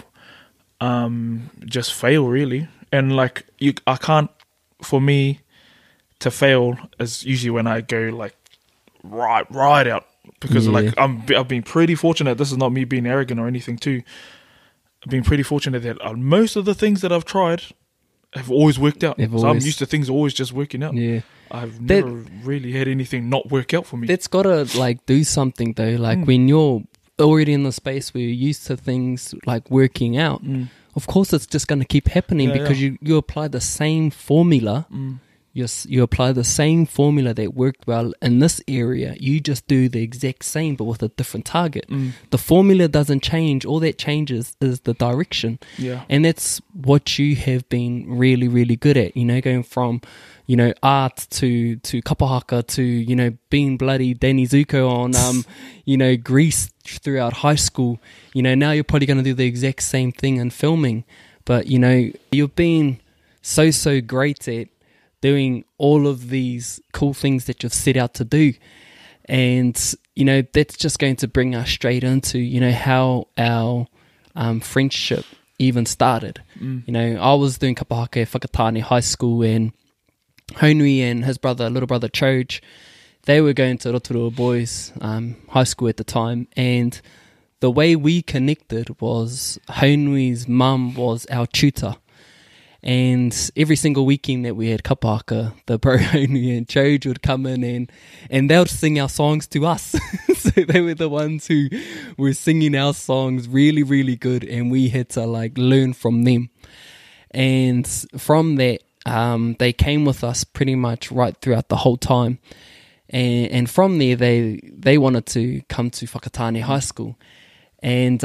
just fail, really. And like I can't, for me to fail is usually when I go like right out, because like I've been pretty fortunate. This is not me being arrogant or anything too. I've been pretty fortunate that most of the things that I've tried have always worked out. So I'm used to things always just working out. Yeah. I've never really had anything not work out for me. That's got to like do something though. Like when you're already in the space where you're used to things like working out, of course it's just going to keep happening because you apply the same formula. You apply the same formula that worked well in this area. You just do the exact same but with a different target. The formula doesn't change. All that changes is the direction. Yeah. And that's what you have been really, really good at, going from, art to kapahaka to, being bloody Danny Zuko on, Greece throughout high school. Now you're probably going to do the exact same thing in filming. But, you've been so great at doing all of these cool things that you've set out to do. And, that's just going to bring us straight into, how our friendship even started. I was doing kapahaka at Whakatane High School, and Haunui and his little brother Choge, they were going to Rotorua Boys High School at the time. And the way we connected was Haunui's mum was our tutor. And every single weekend that we had kapahaka, the bro Haunui and Choge would come in and they would sing our songs to us. So they were the ones who were singing our songs really, really good, and we had to like learn from them. And from that, they came with us pretty much right throughout the whole time. And from there, they wanted to come to Whakatane High School. And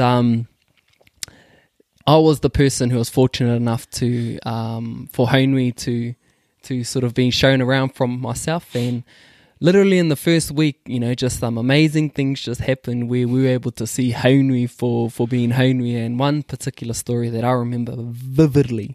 I was the person who was fortunate enough to for Haunui to sort of being shown around from myself. And literally in the first week, you know, just some amazing things just happened where we were able to see Haunui for being Haunui. And one particular story that I remember vividly,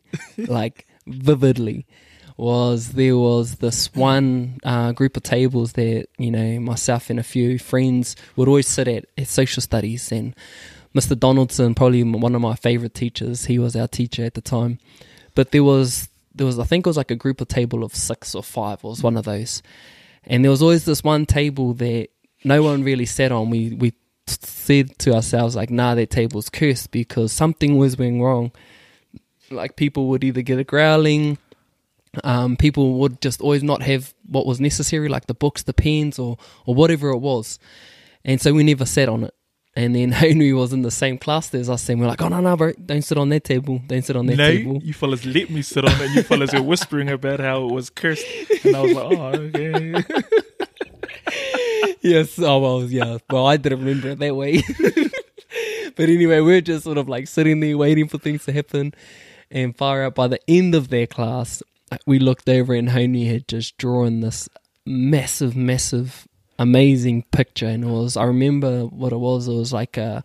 was there was this one group of tables that, you know, myself and a few friends would always sit at social studies, and Mr. Donaldson, probably one of my favourite teachers, he was our teacher at the time. But there was I think it was like a group of table of 6 or 5, it was one of those. And there was always this one table that no one really sat on. We said to ourselves, like, nah, that table's cursed because something was going wrong. Like, people would either get a growling, people would just always not have what was necessary, like the books, the pens, or whatever it was. And so we never sat on it. And then Haunui was in the same class as us, and we're like, oh, no, bro, don't sit on that table. Don't sit on that table. No, you fellas let me sit on it. You fellas were whispering about how it was cursed. And I was like, oh, okay. Yes, oh, well, yeah. Well, I didn't remember it that way. But anyway, we're just sort of like sitting there waiting for things to happen. And far out by the end of their class, we looked over and Haunui had just drawn this massive amazing picture, and I remember what it was like a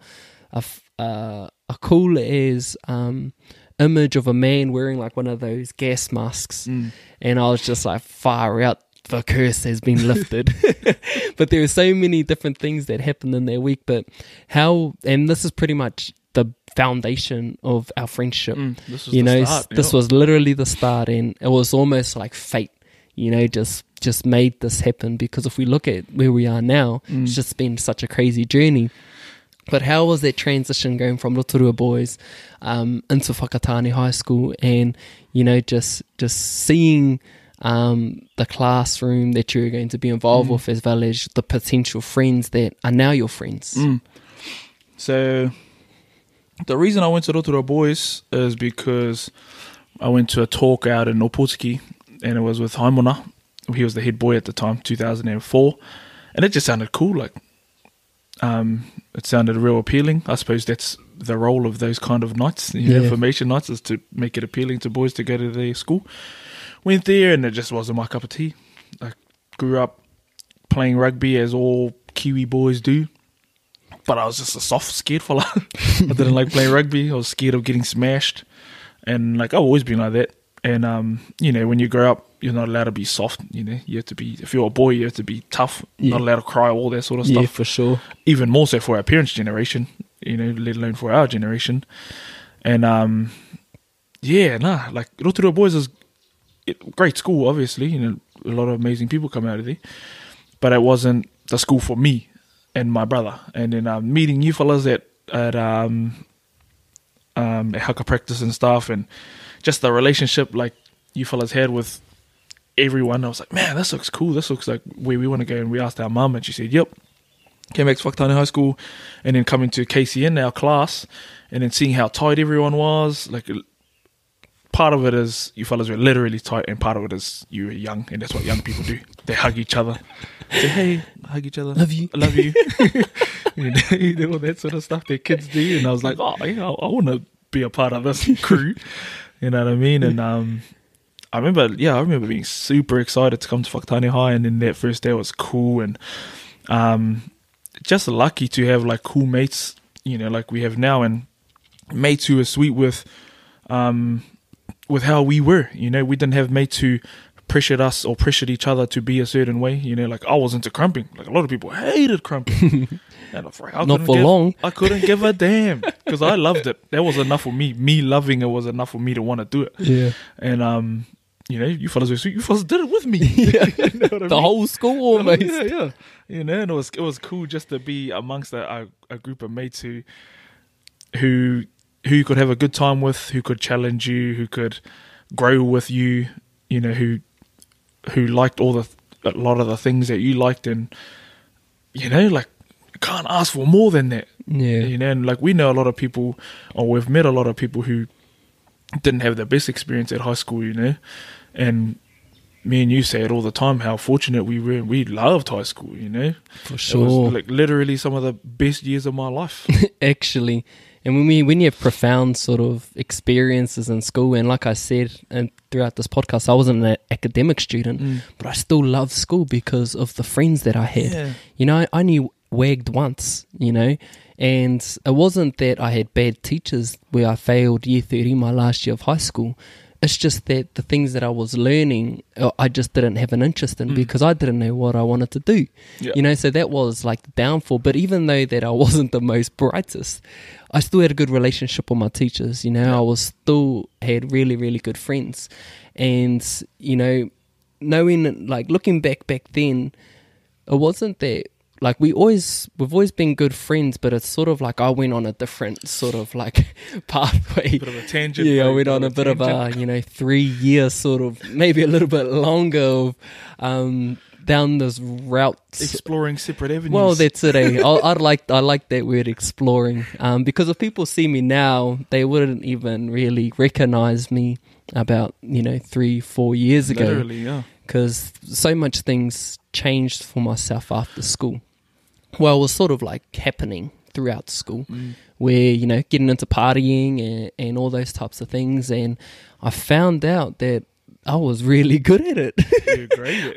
cool as image of a man wearing like one of those gas masks, and I was just like, far out, the curse has been lifted. But there were so many different things that happened in that week, but and this is pretty much the foundation of our friendship. This was the start, this was literally the start, and it was almost like fate, you know, just made this happen, because if we look at where we are now, it's just been such a crazy journey. But how was that transition going from Rotorua Boys into Whakatane High School, and, you know, just seeing the classroom that you're going to be involved with, as well as the potential friends that are now your friends? So the reason I went to Rotorua Boys is because I went to a talk out in Opotiki, and it was with Haimona. He was the head boy at the time, 2004, and it just sounded cool. Like, it sounded real appealing. I suppose that's the role of those kind of nights, information nights, is to make it appealing to boys to go to their school. Went there, and it just wasn't my cup of tea. I grew up playing rugby, as all Kiwi boys do, but I was just a soft, scared fella. I didn't like playing rugby. I was scared of getting smashed, and like, I've always been like that. And you know, when you grow up, you're not allowed to be soft. You know, you have to be, if you're a boy, you have to be tough. Not allowed to cry, all that sort of stuff. Yeah, for sure. Even more so for our parents' generation, you know, let alone for our generation. And like, Rotorua Boys is a great school, obviously. You know, a lot of amazing people come out of there, but it wasn't the school for me and my brother. And then meeting you fellas at haka practice and stuff, and just the relationship like you fellas had with everyone, I was like, man, this looks cool. This looks like where we want to go. And we asked our mum, and she said, yep. Came back to Whakatane High School, and then coming to KCN, our class, and then seeing how tight everyone was. Like, part of it is you fellas were literally tight, and part of it is you were young, and that's what young people do. They hug each other. Say, hey, hug each other. Love you. I love you. You know, all that sort of stuff that kids do. And I was like, oh, yeah, I want to be a part of this crew. You know what I mean? And I remember being super excited to come to Whakatane High, and then that first day was cool, and just lucky to have like cool mates, you know, like we have now, and mates who are sweet with how we were. You know, we didn't have mates who pressured us or pressured each other to be a certain way. You know, like I was into crumping. Like a lot of people hated crumping. And not for long. I couldn't give a damn, because I loved it. That was enough for me. Me loving it was enough for me to want to do it. Yeah. And you know, you fellas were sweet. You fellas did it with me. Yeah. You know what I the mean? whole school almost. Yeah. You know, and it was cool just to be amongst a group of mates who you could have a good time with, who could challenge you, who could grow with you. You know, who liked a lot of the things that you liked, and you know, like, can't ask for more than that. Yeah. You know, and like we know a lot of people, or we've met a lot of people who didn't have the best experience at high school, you know, and me and you say it all the time, how fortunate we were. We loved high school, you know. For sure. It was like literally some of the best years of my life. Actually. And when you have profound sort of experiences in school, and like I said, and throughout this podcast, I wasn't an academic student, but I still loved school because of the friends that I had. Yeah. You know, I only wagged once, you know, and it wasn't that I had bad teachers where I failed year 30, my last year of high school. It's just that the things that I was learning, I just didn't have an interest in because I didn't know what I wanted to do. Yeah. You know, so that was like the downfall. But even though that I wasn't the most brightest, I still had a good relationship with my teachers. You know, I was still had really, really good friends. And, you know, knowing, like looking back then, it wasn't that, like we've always been good friends, but it's sort of like I went on a different sort of like pathway. Bit of a tangent. Yeah, I went on a bit of a, you know, 3 years sort of, maybe a little bit longer of down this route. Exploring separate avenues. Well, that's it. I like that word, exploring, because if people see me now, they wouldn't even really recognize me about, you know, 3-4 years ago. Literally, yeah. Because so much things changed for myself after school. Well, it was sort of like happening throughout school where, you know, getting into partying and all those types of things. And I found out that I was really good at it. You're great.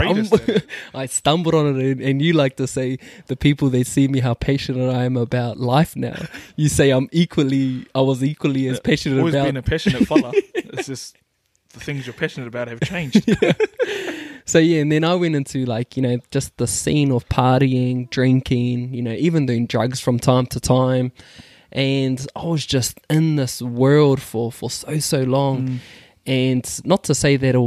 I stumbled on it, and you like to say, the people that see me, how passionate I am about life now. You say I was equally as passionate always about. Always been a passionate fella. It's just the things you're passionate about have changed. Yeah. So yeah, and then I went into like, you know, just the scene of partying, drinking, you know, even doing drugs from time to time. And I was just in this world for so long. And not to say that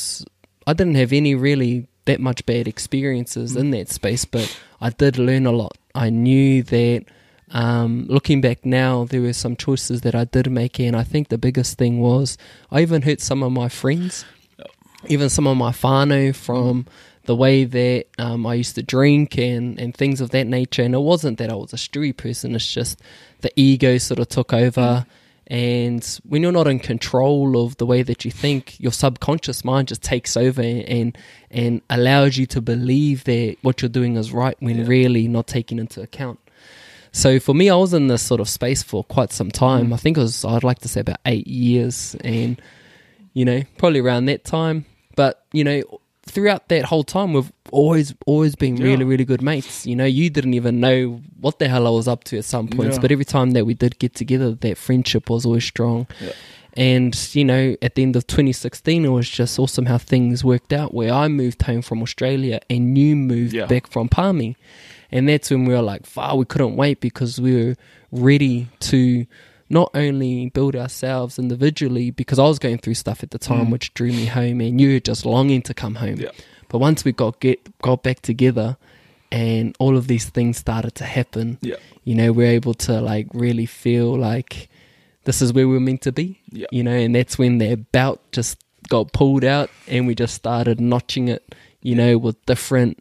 I didn't have any really that much bad experiences in that space, but I did learn a lot. I knew that looking back now, there were some choices that I did make, and I think the biggest thing was I even hurt some of my friends. Even some of my whānau from the way that I used to drink and things of that nature. And it wasn't that I was a stewy person, it's just the ego sort of took over. And when you're not in control of the way that you think, your subconscious mind just takes over and allows you to believe that what you're doing is right when really not taking into account. So for me, I was in this sort of space for quite some time. I think I'd like to say about 8 years, and, you know, probably around that time. But, you know, throughout that whole time, we've always been really, really good mates. You know, you didn't even know what the hell I was up to at some points, but every time that we did get together, that friendship was always strong. Yeah. And, you know, at the end of 2016, it was just awesome how things worked out, where I moved home from Australia and you moved back from Palmy. And that's when we were like, we couldn't wait, because we were ready to not only build ourselves individually, because I was going through stuff at the time which drew me home, and you were just longing to come home. Yeah. But once we got back together and all of these things started to happen, you know, we're able to like really feel like this is where we're meant to be, you know, and that's when that belt just got pulled out and we just started notching it, you know, with different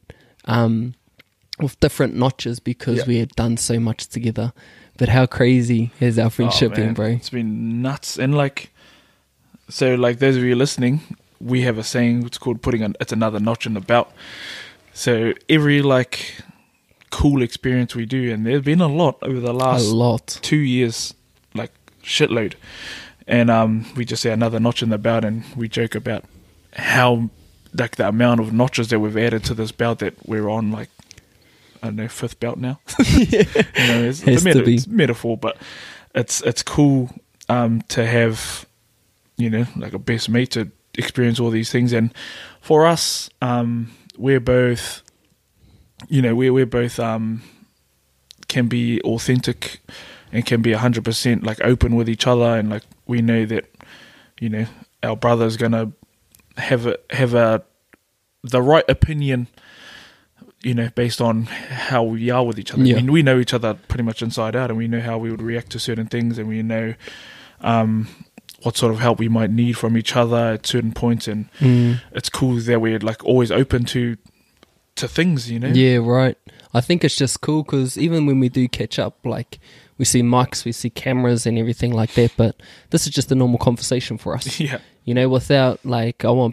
notches, because we had done so much together. But how crazy has our friendship been, bro? It's been nuts. And like, so like those of you listening, we have a saying, it's called it's another notch in the belt. So every like cool experience we do, and there's been a lot over the last 2 years, like shitload. And we just say another notch in the belt, and we joke about how like the amount of notches that we've added to this belt that we're on, like, I don't know, 5th belt now. You know, it's metaphor, but it's cool to have, you know, like a best mate to experience all these things. And for us, we're both, you know, we're both can be authentic and can be 100% like open with each other, and like we know that, you know, our brother's gonna have the right opinion, you know, based on how we are with each other. I mean, we know each other pretty much inside out, and we know how we would react to certain things, and we know what sort of help we might need from each other at certain points. And it's cool that we're like always open to things, you know. Yeah, right. I think it's just cool because even when we do catch up, like we see mics, we see cameras and everything like that, but this is just a normal conversation for us. Yeah. You know, without like, I want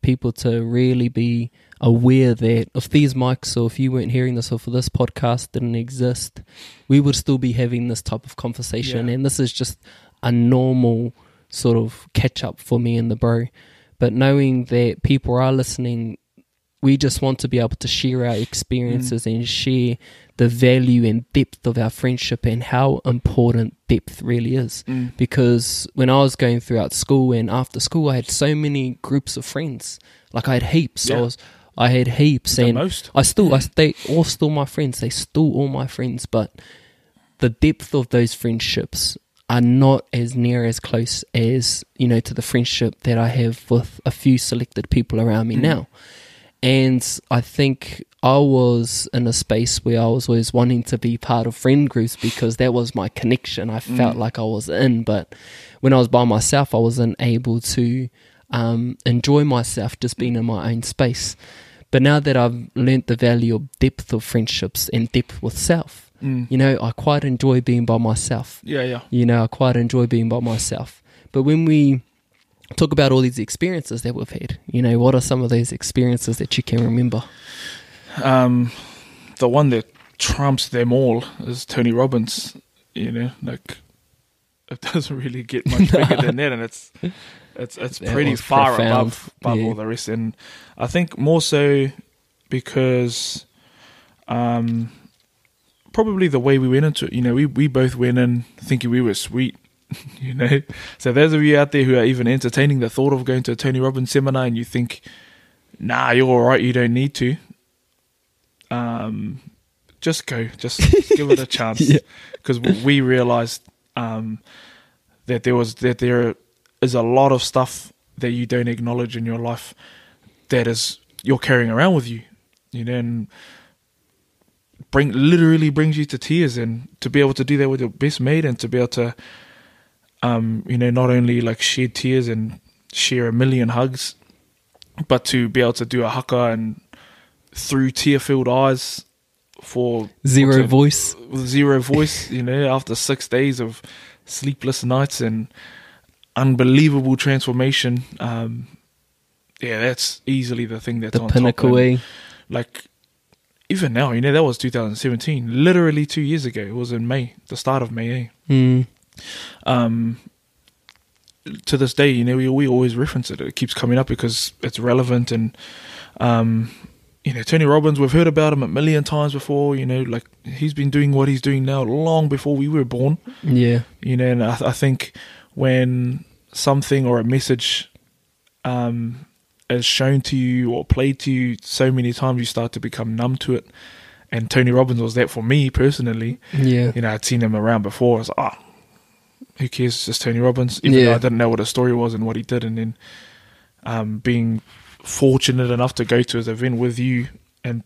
people to really be aware that if these mics, or if you weren't hearing this, or if this podcast didn't exist, we would still be having this type of conversation. And this is just a normal sort of catch up for me and the bro. But knowing that people are listening, we just want to be able to share our experiences and share the value and depth of our friendship and how important depth really is. Because when I was going throughout school and after school, I had so many groups of friends. Like I had heaps. I had heaps, and they all still my friends. They still all my friends, but the depth of those friendships are not as near as close as, you know, to the friendship that I have with a few selected people around me now. And I think I was in a space where I was always wanting to be part of friend groups because that was my connection. I felt like I was in, but when I was by myself, I wasn't able to enjoy myself just being in my own space. But now that I've learnt the value of depth of friendships and depth with self, you know, I quite enjoy being by myself. You know, I quite enjoy being by myself. But when we talk about all these experiences that we've had, you know, what are some of those experiences that you can remember? The one that trumps them all is Tony Robbins. You know, like it doesn't really get much bigger than that, and it's pretty far above all the rest. And I think more so because probably the way we went into it, you know, we both went in thinking we were sweet. You know, so those of you out there who are even entertaining the thought of going to a Tony Robbins seminar and you think, nah, you're all right, you don't need to, just go, just give it a chance. Because we realized that there is a lot of stuff that you don't acknowledge in your life that is you're carrying around with you, you know, and literally brings you to tears. And to be able to do that with your best mate, and to be able to you know, not only like shed tears and share a million hugs, but to be able to do a haka and through tear-filled eyes for zero voice, you know, after 6 days of sleepless nights and unbelievable transformation. That's easily the thing that's the on pinnacle. Top. Like even now, you know, that was 2017, literally 2 years ago. It was in May, the start of May. To this day, you know, we always reference it. It keeps coming up because it's relevant. And you know, Tony Robbins, we've heard about him a million times before. You know, like he's been doing what he's doing now long before we were born. You know, and I think when something or a message is shown to you or played to you so many times, you start to become numb to it. And Tony Robbins was that for me personally. You know, I'd seen him around before. I was like, who cares? It's just Tony Robbins. Even though I didn't know what his story was and what he did. And then being fortunate enough to go to his event with you, and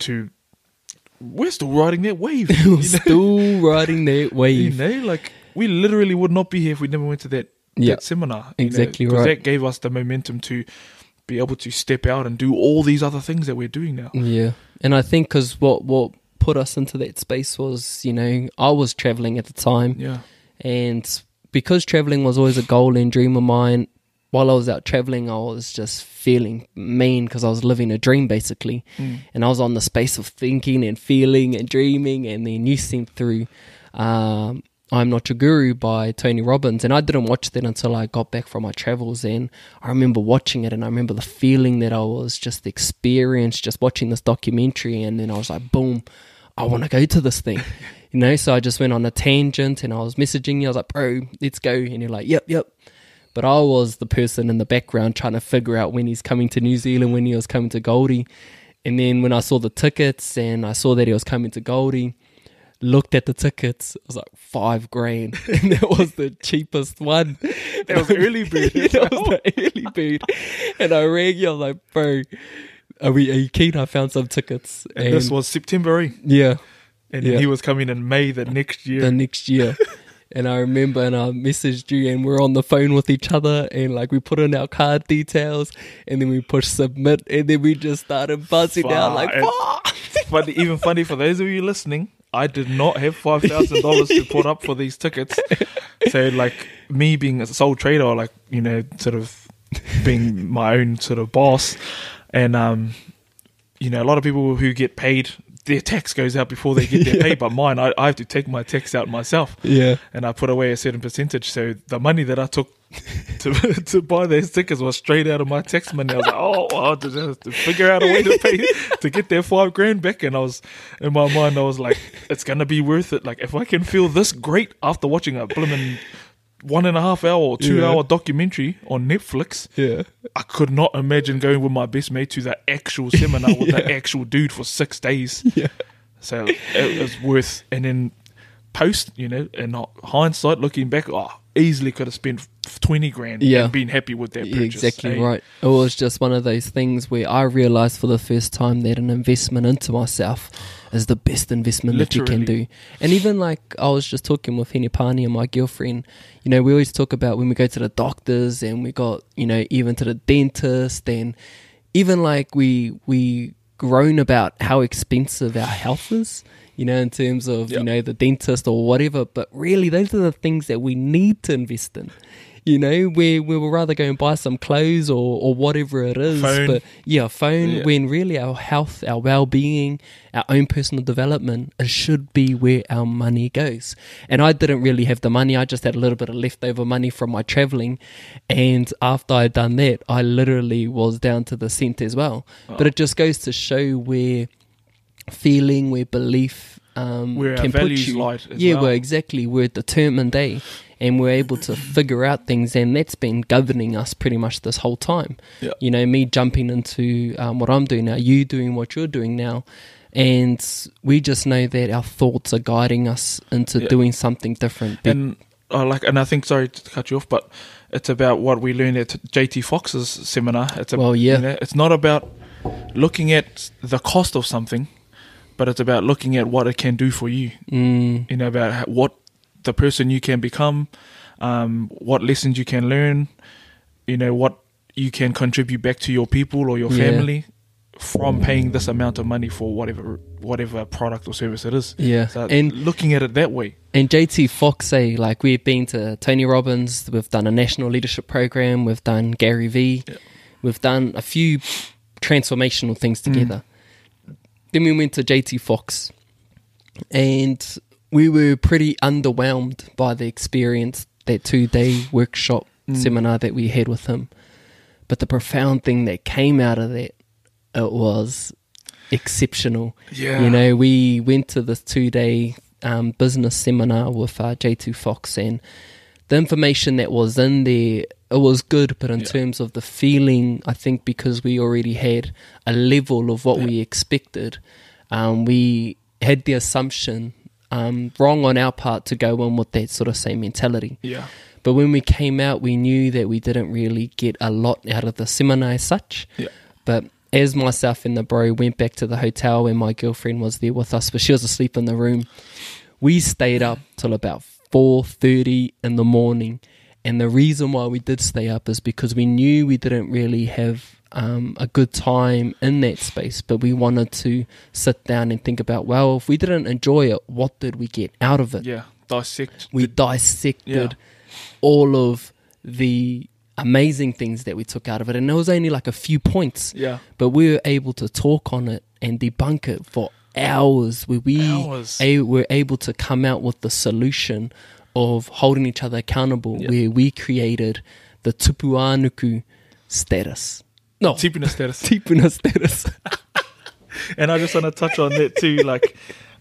we're still riding that wave. Still riding that wave. You know, like we literally would not be here if we never went to that seminar. Exactly, because that gave us the momentum to be able to step out and do all these other things that we're doing now. And I think because what put us into that space was, you know, I was traveling at the time. And because traveling was always a goal and dream of mine, while I was out traveling, I was just feeling mean because I was living a dream basically. And I was on the space of thinking and feeling and dreaming. And then you sent through I'm Not Your Guru by Tony Robbins, and I didn't watch that until I got back from my travels. And I remember watching it, and I remember the feeling that I was just experienced just watching this documentary. And then I was like, boom, I want to go to this thing. You know, so I just went on a tangent and I was messaging you. I was like, bro, let's go. And you're like, yep. But I was the person in the background trying to figure out when he's coming to New Zealand, when he was coming to Goldie. And then when I saw the tickets and I saw that he was coming to Goldie, looked at the tickets, it was like $5,000. And that was the cheapest one. That was early bird. That was the early bird. And I rang you, I was like, bro, are you keen? I found some tickets. And this was September, eh? Yeah. And he was coming in May the next year. And I remember, and I messaged you, and we're on the phone with each other, and like we put in our card details, and then we push submit, and then we just started buzzing out like, But even funny for those of you listening, I did not have $5,000 to put up for these tickets. So like me being a sole trader, or like, you know, sort of being my own sort of boss. And, you know, a lot of people who get paid, their tax goes out before they get their pay, but mine, I have to take my tax out myself. Yeah. And I put away a certain percentage. So the money that I took to buy their stickers was straight out of my tax money. I was like, I'll just have to figure out a way to pay to get their $5,000 back. And I was, in my mind, I was like, it's going to be worth it. Like, if I can feel this great after watching a blimmin' 1.5 hour or 2 hour documentary on Netflix, I could not imagine going with my best mate to the actual seminar with the actual dude for 6 days. So it was worth. And then post, you know, in hindsight, looking back, easily could have spent 20 grand and been happy with that purchase. Exactly right. It was just one of those things where I realised for the first time that an investment into myself is the best investment that you can do. And even like I was just talking with Henipani and my girlfriend, you know, we always talk about when we go to the doctors and we got, you know, even to the dentist, and even like we groan about how expensive our health is, you know, in terms of, you know, the dentist or whatever. But really, those are the things that we need to invest in. You know, we will rather go and buy some clothes or whatever it is. Phone. But phone, when really our health, our well-being, our own personal development, it should be where our money goes. And I didn't really have the money. I just had a little bit of leftover money from my traveling. And after I'd done that, I literally was down to the cent as well. But it just goes to show where feeling, where belief where can our put values you. light as well. Well, exactly. We're determined, and we're able to figure out things, and that's been governing us pretty much this whole time. You know, me jumping into what I'm doing now, you doing what you're doing now, and we just know that our thoughts are guiding us into doing something different. And I think, sorry to cut you off, but it's about what we learned at JT Fox's seminar. It's you know, it's not about looking at the cost of something, but it's about looking at what it can do for you. You know, about what the person you can become, what lessons you can learn, you know, what you can contribute back to your people or your family from paying this amount of money for whatever product or service it is. So and looking at it that way. And JT Fox, like we've been to Tony Robbins, we've done a national leadership program, we've done Gary V, we've done a few transformational things together. Then we went to JT Fox, and we were pretty underwhelmed by the experience, that 2-day workshop seminar that we had with him. But the profound thing that came out of that, it was exceptional. You know, we went to this 2-day business seminar with J2 Fox, and the information that was in there, it was good, but in terms of the feeling, I think because we already had a level of what we expected, we had the assumption, wrong on our part, to go in with that sort of same mentality. But when we came out, we knew that we didn't really get a lot out of the seminar as such. But as myself and the bro went back to the hotel, and my girlfriend was there with us, but she was asleep in the room, we stayed up till about 4:30 in the morning. And the reason why we did stay up is because we knew we didn't really have a good time in that space, but we wanted to sit down and think about, well, if we didn't enjoy it, what did we get out of it? We dissected all of the amazing things that we took out of it, and there was only like a few points, but we were able to talk on it and debunk it for hours, where we were able to come out with the solution of holding each other accountable, where we created the tupuanuku status. No, Tipuna status. Tipuna status. And I just want to touch on that too, like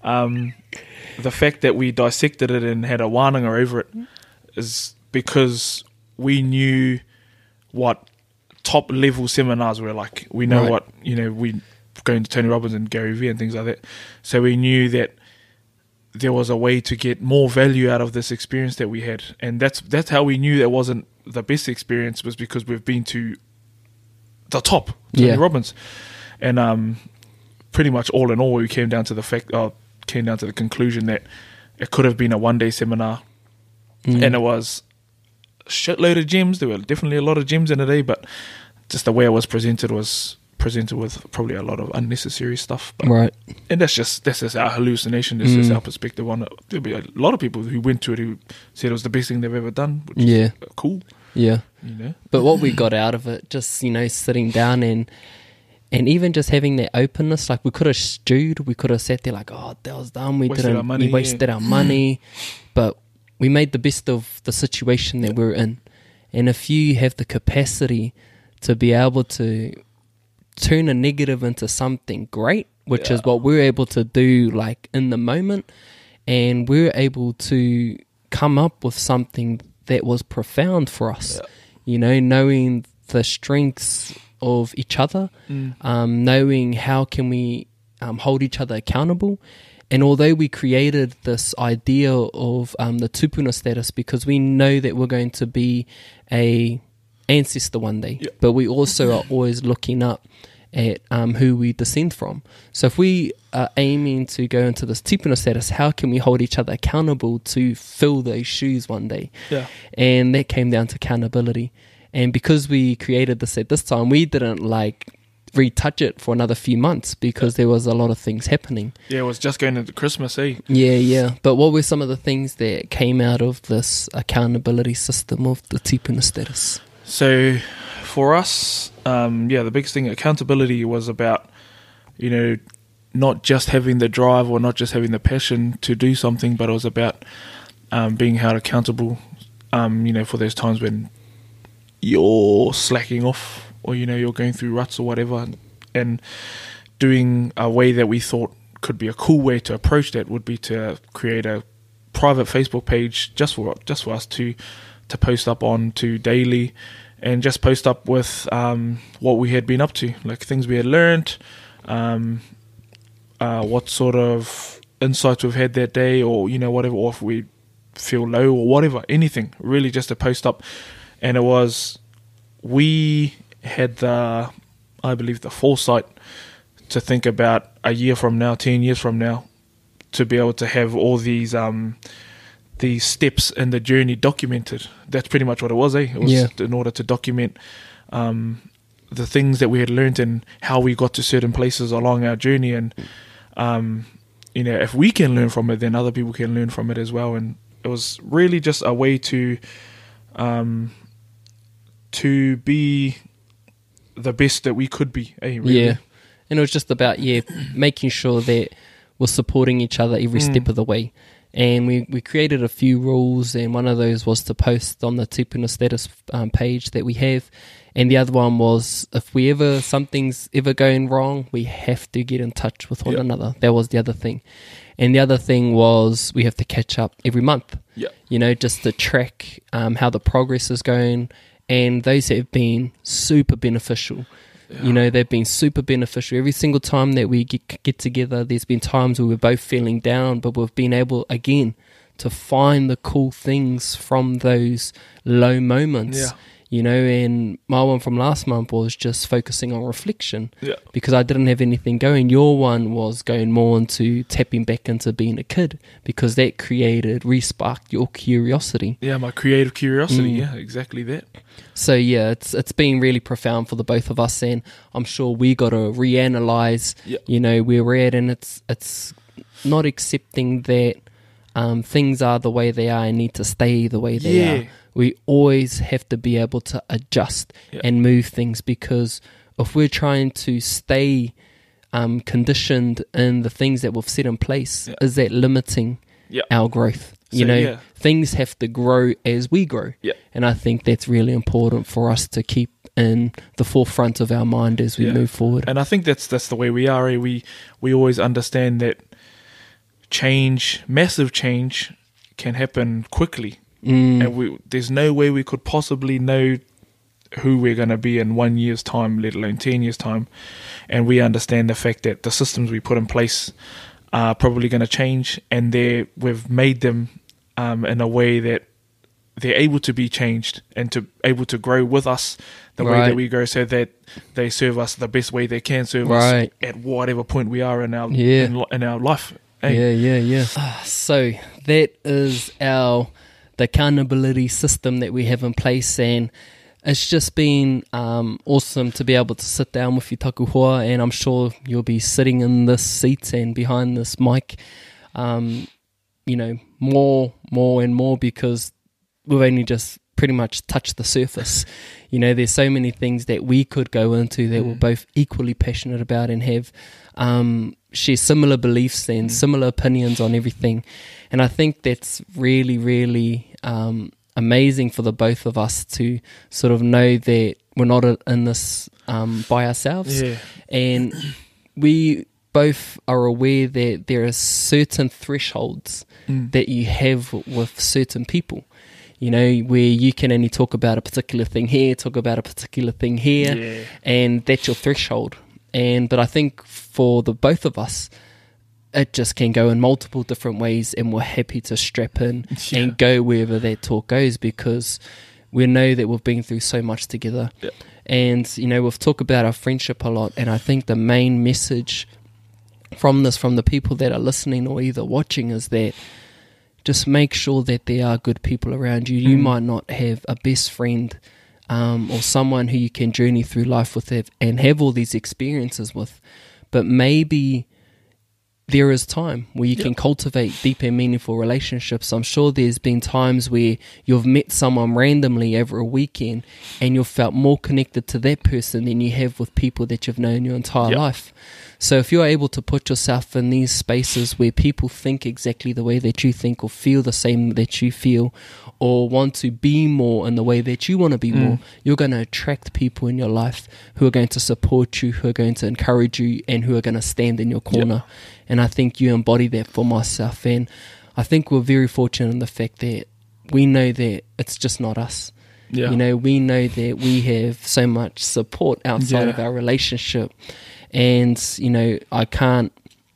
the fact that we dissected it and had a wānanga over it is because we knew what top level seminars were like. We know what, you know, we going to Tony Robbins and Gary Vee and things like that. So we knew that there was a way to get more value out of this experience that we had. And that's how we knew that wasn't the best experience, was because we've been to the top, Tony Robbins. And pretty much all in all, we came down to the conclusion that it could have been a 1-day seminar, and it was a shitload of gems. There were definitely a lot of gems in a day, but just the way it was presented with probably a lot of unnecessary stuff. But, and that's just our hallucination. That's just our perspective on it. There'll be a lot of people who went to it who said it was the best thing they've ever done, which is cool. Yeah. You know? But what we got out of it, just, you know, sitting down and even just having that openness, like we could have stewed, we could have sat there like, oh, that was dumb, we wasted our money, but we made the best of the situation that we're in. And if you have the capacity to be able to turn a negative into something great, which is what we're able to do like in the moment, and we're able to come up with something that was profound for us, you know, knowing the strengths of each other, knowing how can we hold each other accountable. And although we created this idea of the tupuna status because we know that we're going to be a ancestor one day, but we also are always looking up at who we descend from. So if we are aiming to go into this tupuna status, how can we hold each other accountable to fill those shoes one day? And that came down to accountability. And because we created this at this time, we didn't like retouch it for another few months because there was a lot of things happening. Yeah, it was just going into Christmas, eh? Yeah. But what were some of the things that came out of this accountability system of the tupuna status? So for us, the biggest thing, accountability was about, you know, not just having the drive or not just having the passion to do something, but it was about being held accountable, you know, for those times when you're slacking off or, you know, you're going through ruts or whatever, and doing a way that we thought could be a cool way to approach that would be to create a private Facebook page just for us to post up on to daily, and just post up with what we had been up to, like things we had learned, what sort of insights we've had that day, or, you know, whatever, or if we feel low or whatever, anything, really just to post up. And it was, we had the foresight to think about a year from now, 10 years from now, to be able to have all these steps in the journey documented. That's pretty much what it was, eh? It was in order to document the things that we had learned and how we got to certain places along our journey. And, you know, if we can learn from it, then other people can learn from it as well. And it was really just a way to be the best that we could be, eh? Really? Yeah. And it was just about, making sure that we're supporting each other every step of the way. And we created a few rules, and one of those was to post on the tupuna status page that we have. And the other one was, if something's ever going wrong, we have to get in touch with one another. That was the other thing. And the other thing was we have to catch up every month, you know, just to track how the progress is going. And those have been super beneficial. You know, they've been super beneficial. Every single time that we get together, there's been times where we're both feeling down, but we've been able, again, to find the cool things from those low moments. You know, and my one from last month was just focusing on reflection because I didn't have anything going. Your one was going more into tapping back into being a kid because that re-sparked your curiosity. Yeah, my creative curiosity. Yeah, exactly that. So yeah, it's been really profound for the both of us, and I'm sure we got to reanalyze, you know, where we're at, and it's not accepting that things are the way they are and need to stay the way they are. We always have to be able to adjust and move things, because if we're trying to stay conditioned in the things that we've set in place, is that limiting our growth? You know, things have to grow as we grow. And I think that's really important for us to keep in the forefront of our mind as we move forward. And I think that's the way we are. We always understand that massive change can happen quickly. And there's no way we could possibly know who we're going to be in 1 year's time, let alone 10 years' time. And we understand the fact that the systems we put in place are probably going to change, and we've made them in a way that they're able to be changed and to able to grow with us the way that we grow, so that they serve us the best way they can serve us at whatever point we are in our in our life. Hey? So that is the accountability system that we have in place, and it's just been awesome to be able to sit down with you taku hoa, and I'm sure you'll be sitting in this seat and behind this mic, you know, more and more, because we've only just pretty much touched the surface. You know, there's so many things that we could go into that we're both equally passionate about and have share similar beliefs and similar opinions on everything. And I think that's really, really amazing for the both of us to sort of know that we're not in this by ourselves. Yeah. And we both are aware that there are certain thresholds that you have with certain people. You know, where you can only talk about a particular thing here, talk about a particular thing here, and that's your threshold. But I think for the both of us, it just can go in multiple different ways, and we're happy to strap in and go wherever that talk goes, because we know that we've been through so much together. Yeah. And, you know, we've talked about our friendship a lot, and I think the main message from this, from the people that are listening or either watching, is that just make sure that there are good people around you. You might not have a best friend or someone who you can journey through life with and have all these experiences with, but maybe there is time where you can cultivate deep and meaningful relationships. I'm sure there's been times where you've met someone randomly over a weekend and you've felt more connected to that person than you have with people that you've known your entire life. So if you're able to put yourself in these spaces where people think exactly the way that you think, or feel the same that you feel, or want to be more in the way that you want to be more, you're going to attract people in your life who are going to support you, who are going to encourage you, and who are going to stand in your corner. And I think you embody that for myself. And I think we're very fortunate in the fact that we know that it's just not us. You know, we know that we have so much support outside of our relationship. And, you know, I can't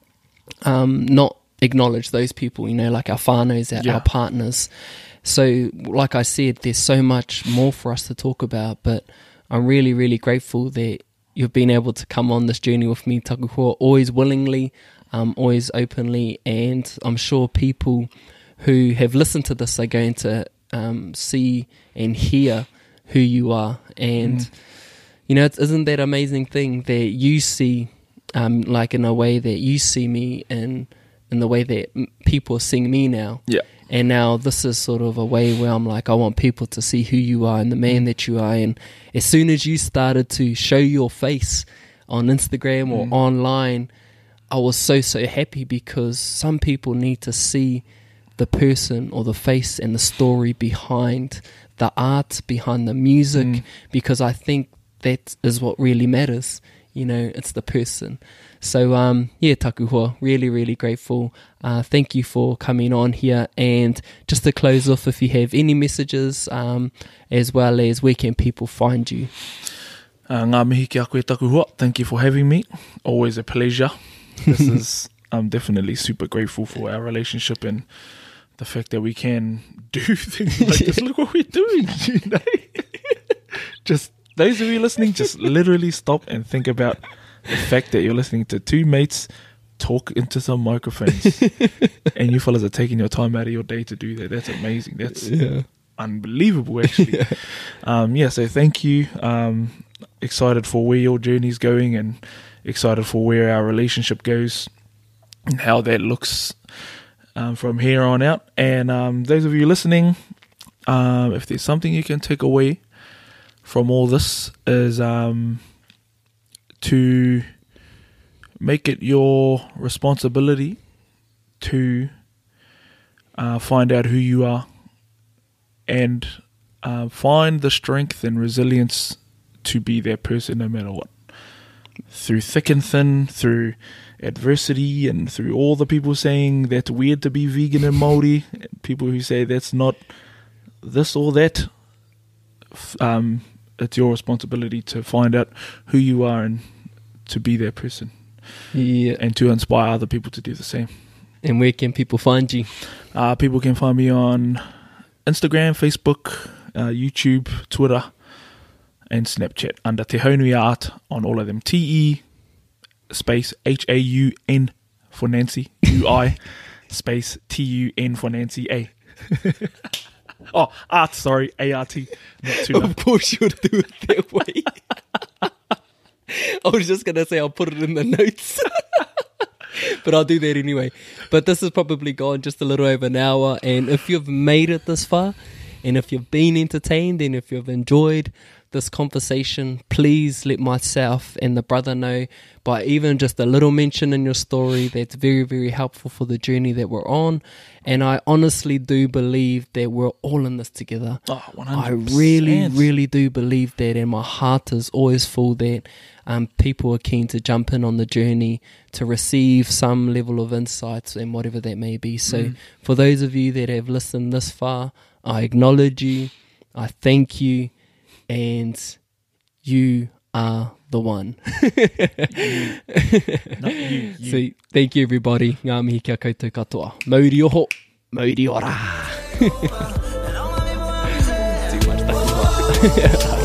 not acknowledge those people, you know, like our whānaus, our partners. So, like I said, there's so much more for us to talk about, but I'm really, really grateful that you've been able to come on this journey with me, Takuhua, always willingly, always openly, and I'm sure people who have listened to this are going to see and hear who you are. And you know, isn't that amazing thing that you see, like in a way that you see me in the way that people are seeing me now. Yeah. And now this is sort of a way where I'm like, I want people to see who you are and the man that you are. And as soon as you started to show your face on Instagram or online, I was so happy, because some people need to see the person or the face and the story behind the art, behind the music, because I think that is what really matters. You know, it's the person. So, Takuhua, really, really grateful. Thank you for coming on here. And just to close off, if you have any messages, as well as where can people find you? Ngā mihi ki a koe Takuhua. Thank you for having me. Always a pleasure. I'm definitely super grateful for our relationship and the fact that we can do things like this. Look what we're doing, you know? Just those of you listening, just literally stop and think about the fact that you're listening to two mates talk into some microphones, and you fellas are taking your time out of your day to do that. That's amazing. That's unbelievable, actually. So thank you. Excited for where your journey's going, and excited for where our relationship goes and how that looks from here on out. And those of you listening, if there's something you can take away from all this, is to make it your responsibility to find out who you are, and find the strength and resilience to be that person no matter what. Through thick and thin, through adversity, and through all the people saying that's weird to be vegan and Māori, people who say that's not this or that, it's your responsibility to find out who you are and to be that person. Yeah. And to inspire other people to do the same. And where can people find you? People can find me on Instagram, Facebook, YouTube, Twitter, and Snapchat under Te Haunui Art on all of them. TE space HAUN for Nancy, UI space TUN for Nancy, A. Oh, art, sorry, ART, not Tuna. Of course you would do it that way. I was just going to say I'll put it in the notes. But I'll do that anyway. But this has probably gone just a little over an hour. And if you've made it this far And if you've been entertained and if you've enjoyed this conversation, please let myself and the brother know by even just a little mention in your story. That's very, very helpful for the journey that we're on. And I honestly do believe that we're all in this together. Oh, 100%. I really, really do believe that, and my heart is always full that people are keen to jump in on the journey to receive some level of insights and whatever that may be. So for those of you that have listened this far, I acknowledge you, I thank you, and you are the one. You. So, thank you everybody. Ngā mihi kia koutou katoa. Mauri oho, mauri ora. Too much.